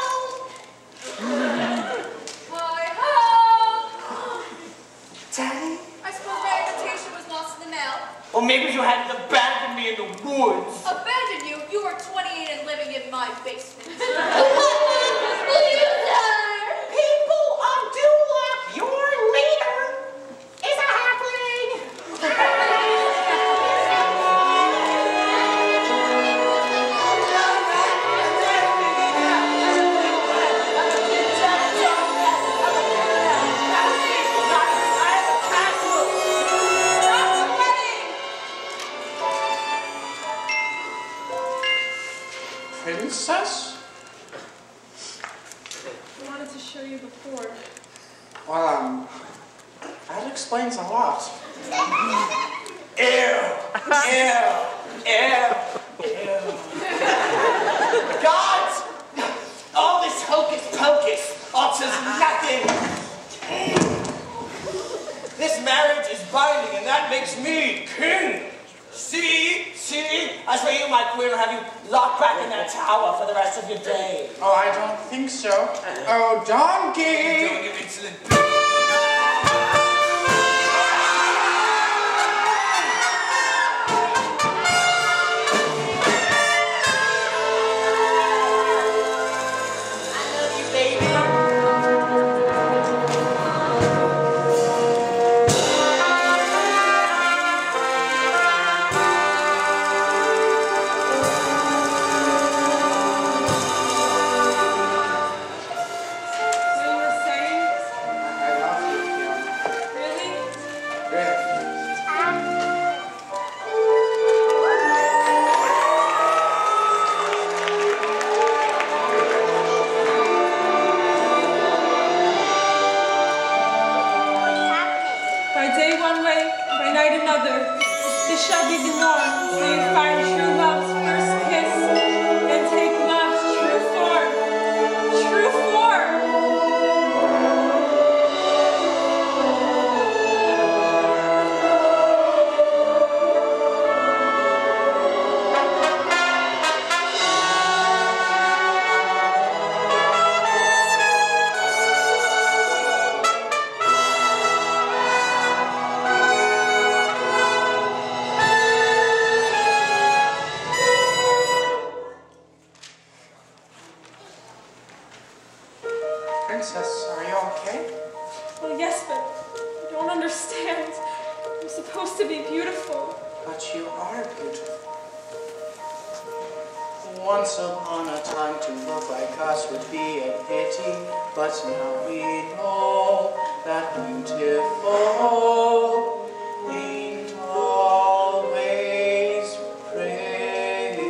C: blown.
B: Hi-ho!
H: Daddy?
B: I suppose my invitation was lost in the mail.
H: Or maybe you hadn't abandoned me in the woods.
B: Abandon you? You were twenty-eight and living in my basement.
C: People of Duloc, your leader is a halfling.
A: Princess?
D: I wanted to show you before.
A: Well, um, that explains a lot.
H: Ew! Ew! Ew! Ew! Gods! All this hocus pocus alters nothing. This marriage is binding, and that makes me king. See? See? As for you, my queen, I'll have you locked back in that tower for the rest of your day.
A: Oh, I don't think so. Oh, donkey!
H: Doing you insolent.
D: When you're
A: Princess, are you okay?
D: Well, yes, but I don't understand. I'm supposed to be beautiful.
A: But you are beautiful. Once upon a time to look like us would be a pity, but now we know that beautiful ain't always pretty.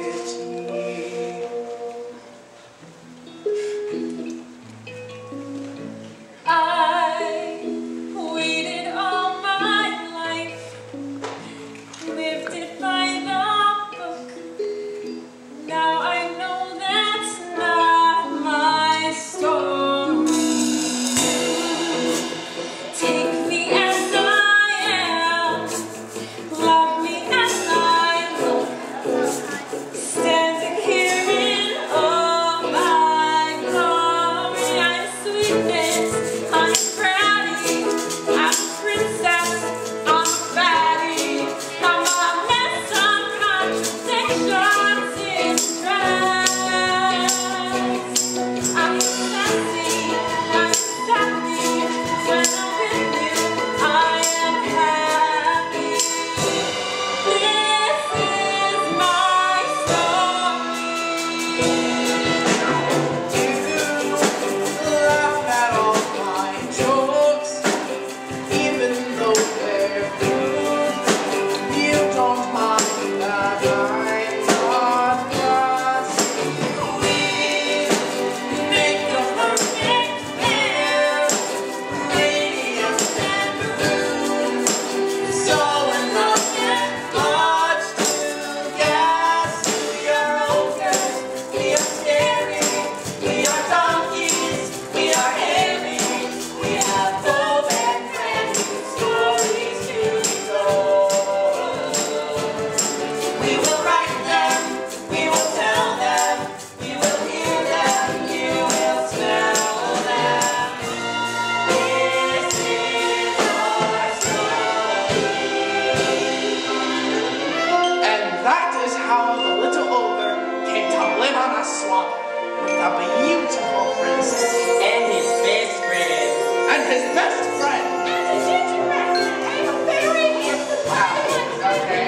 D: I waited all my life, lived it by the book. Now I know that's not my story. Take me as I am, love me as I look, standing here in all my glory. I'm sweetness, I'm proudy, I'm princess, I'm a fatty, I'm a mess of contradictions in dress. I'm sassy, I'm sappy, when I'm with you, I am happy. This is my story.
A: You laugh at all my jokes, even though they're rude. You don't mind that I'm not just. We make the perfect pair, radiant and blue. So in love and much to guess. We are ogres, we are scary, we are donkeys, we are hairy. We have bold and brand new stories to be told. We will write them, we will tell them, we will hear them, you will smell them. This is our story. And that is how the little ogre came to live on a swamp with a beautiful princess
I: And his best friend.
A: and his best friend.
C: And a gingerbread man, and a very handsome
A: Wow, okay.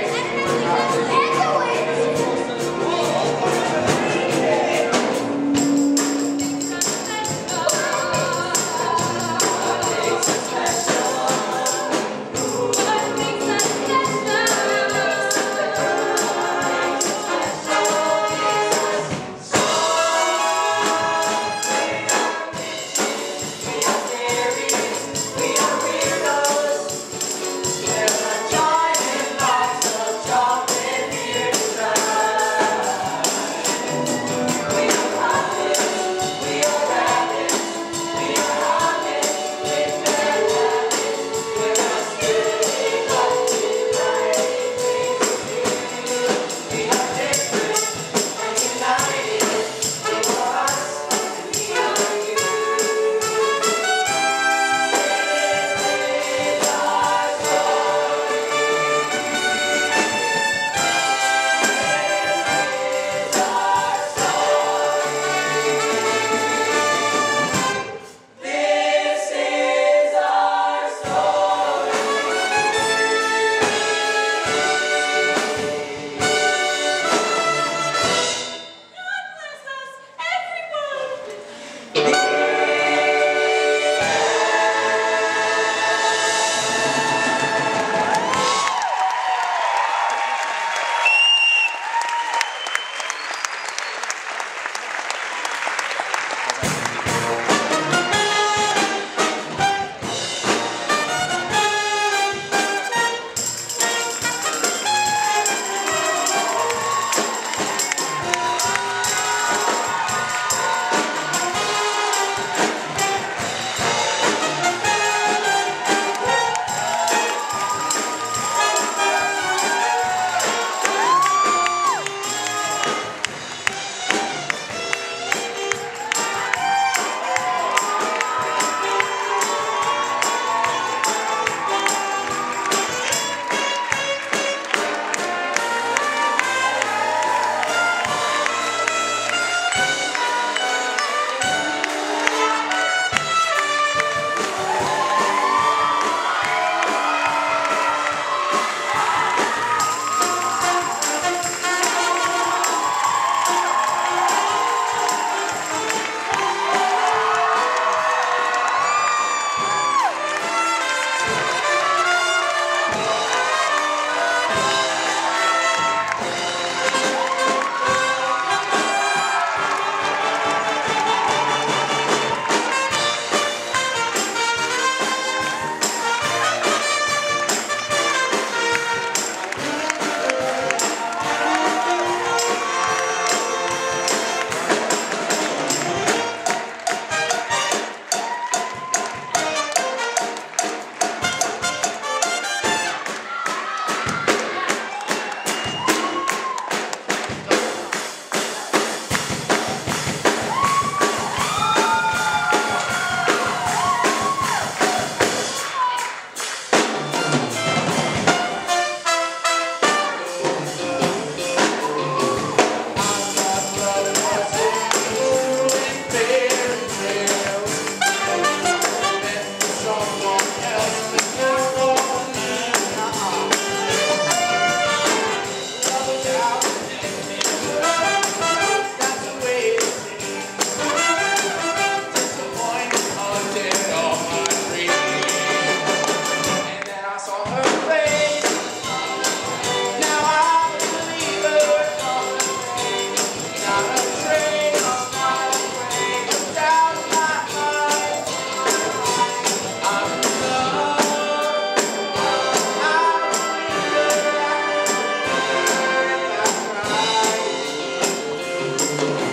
B: Thank you.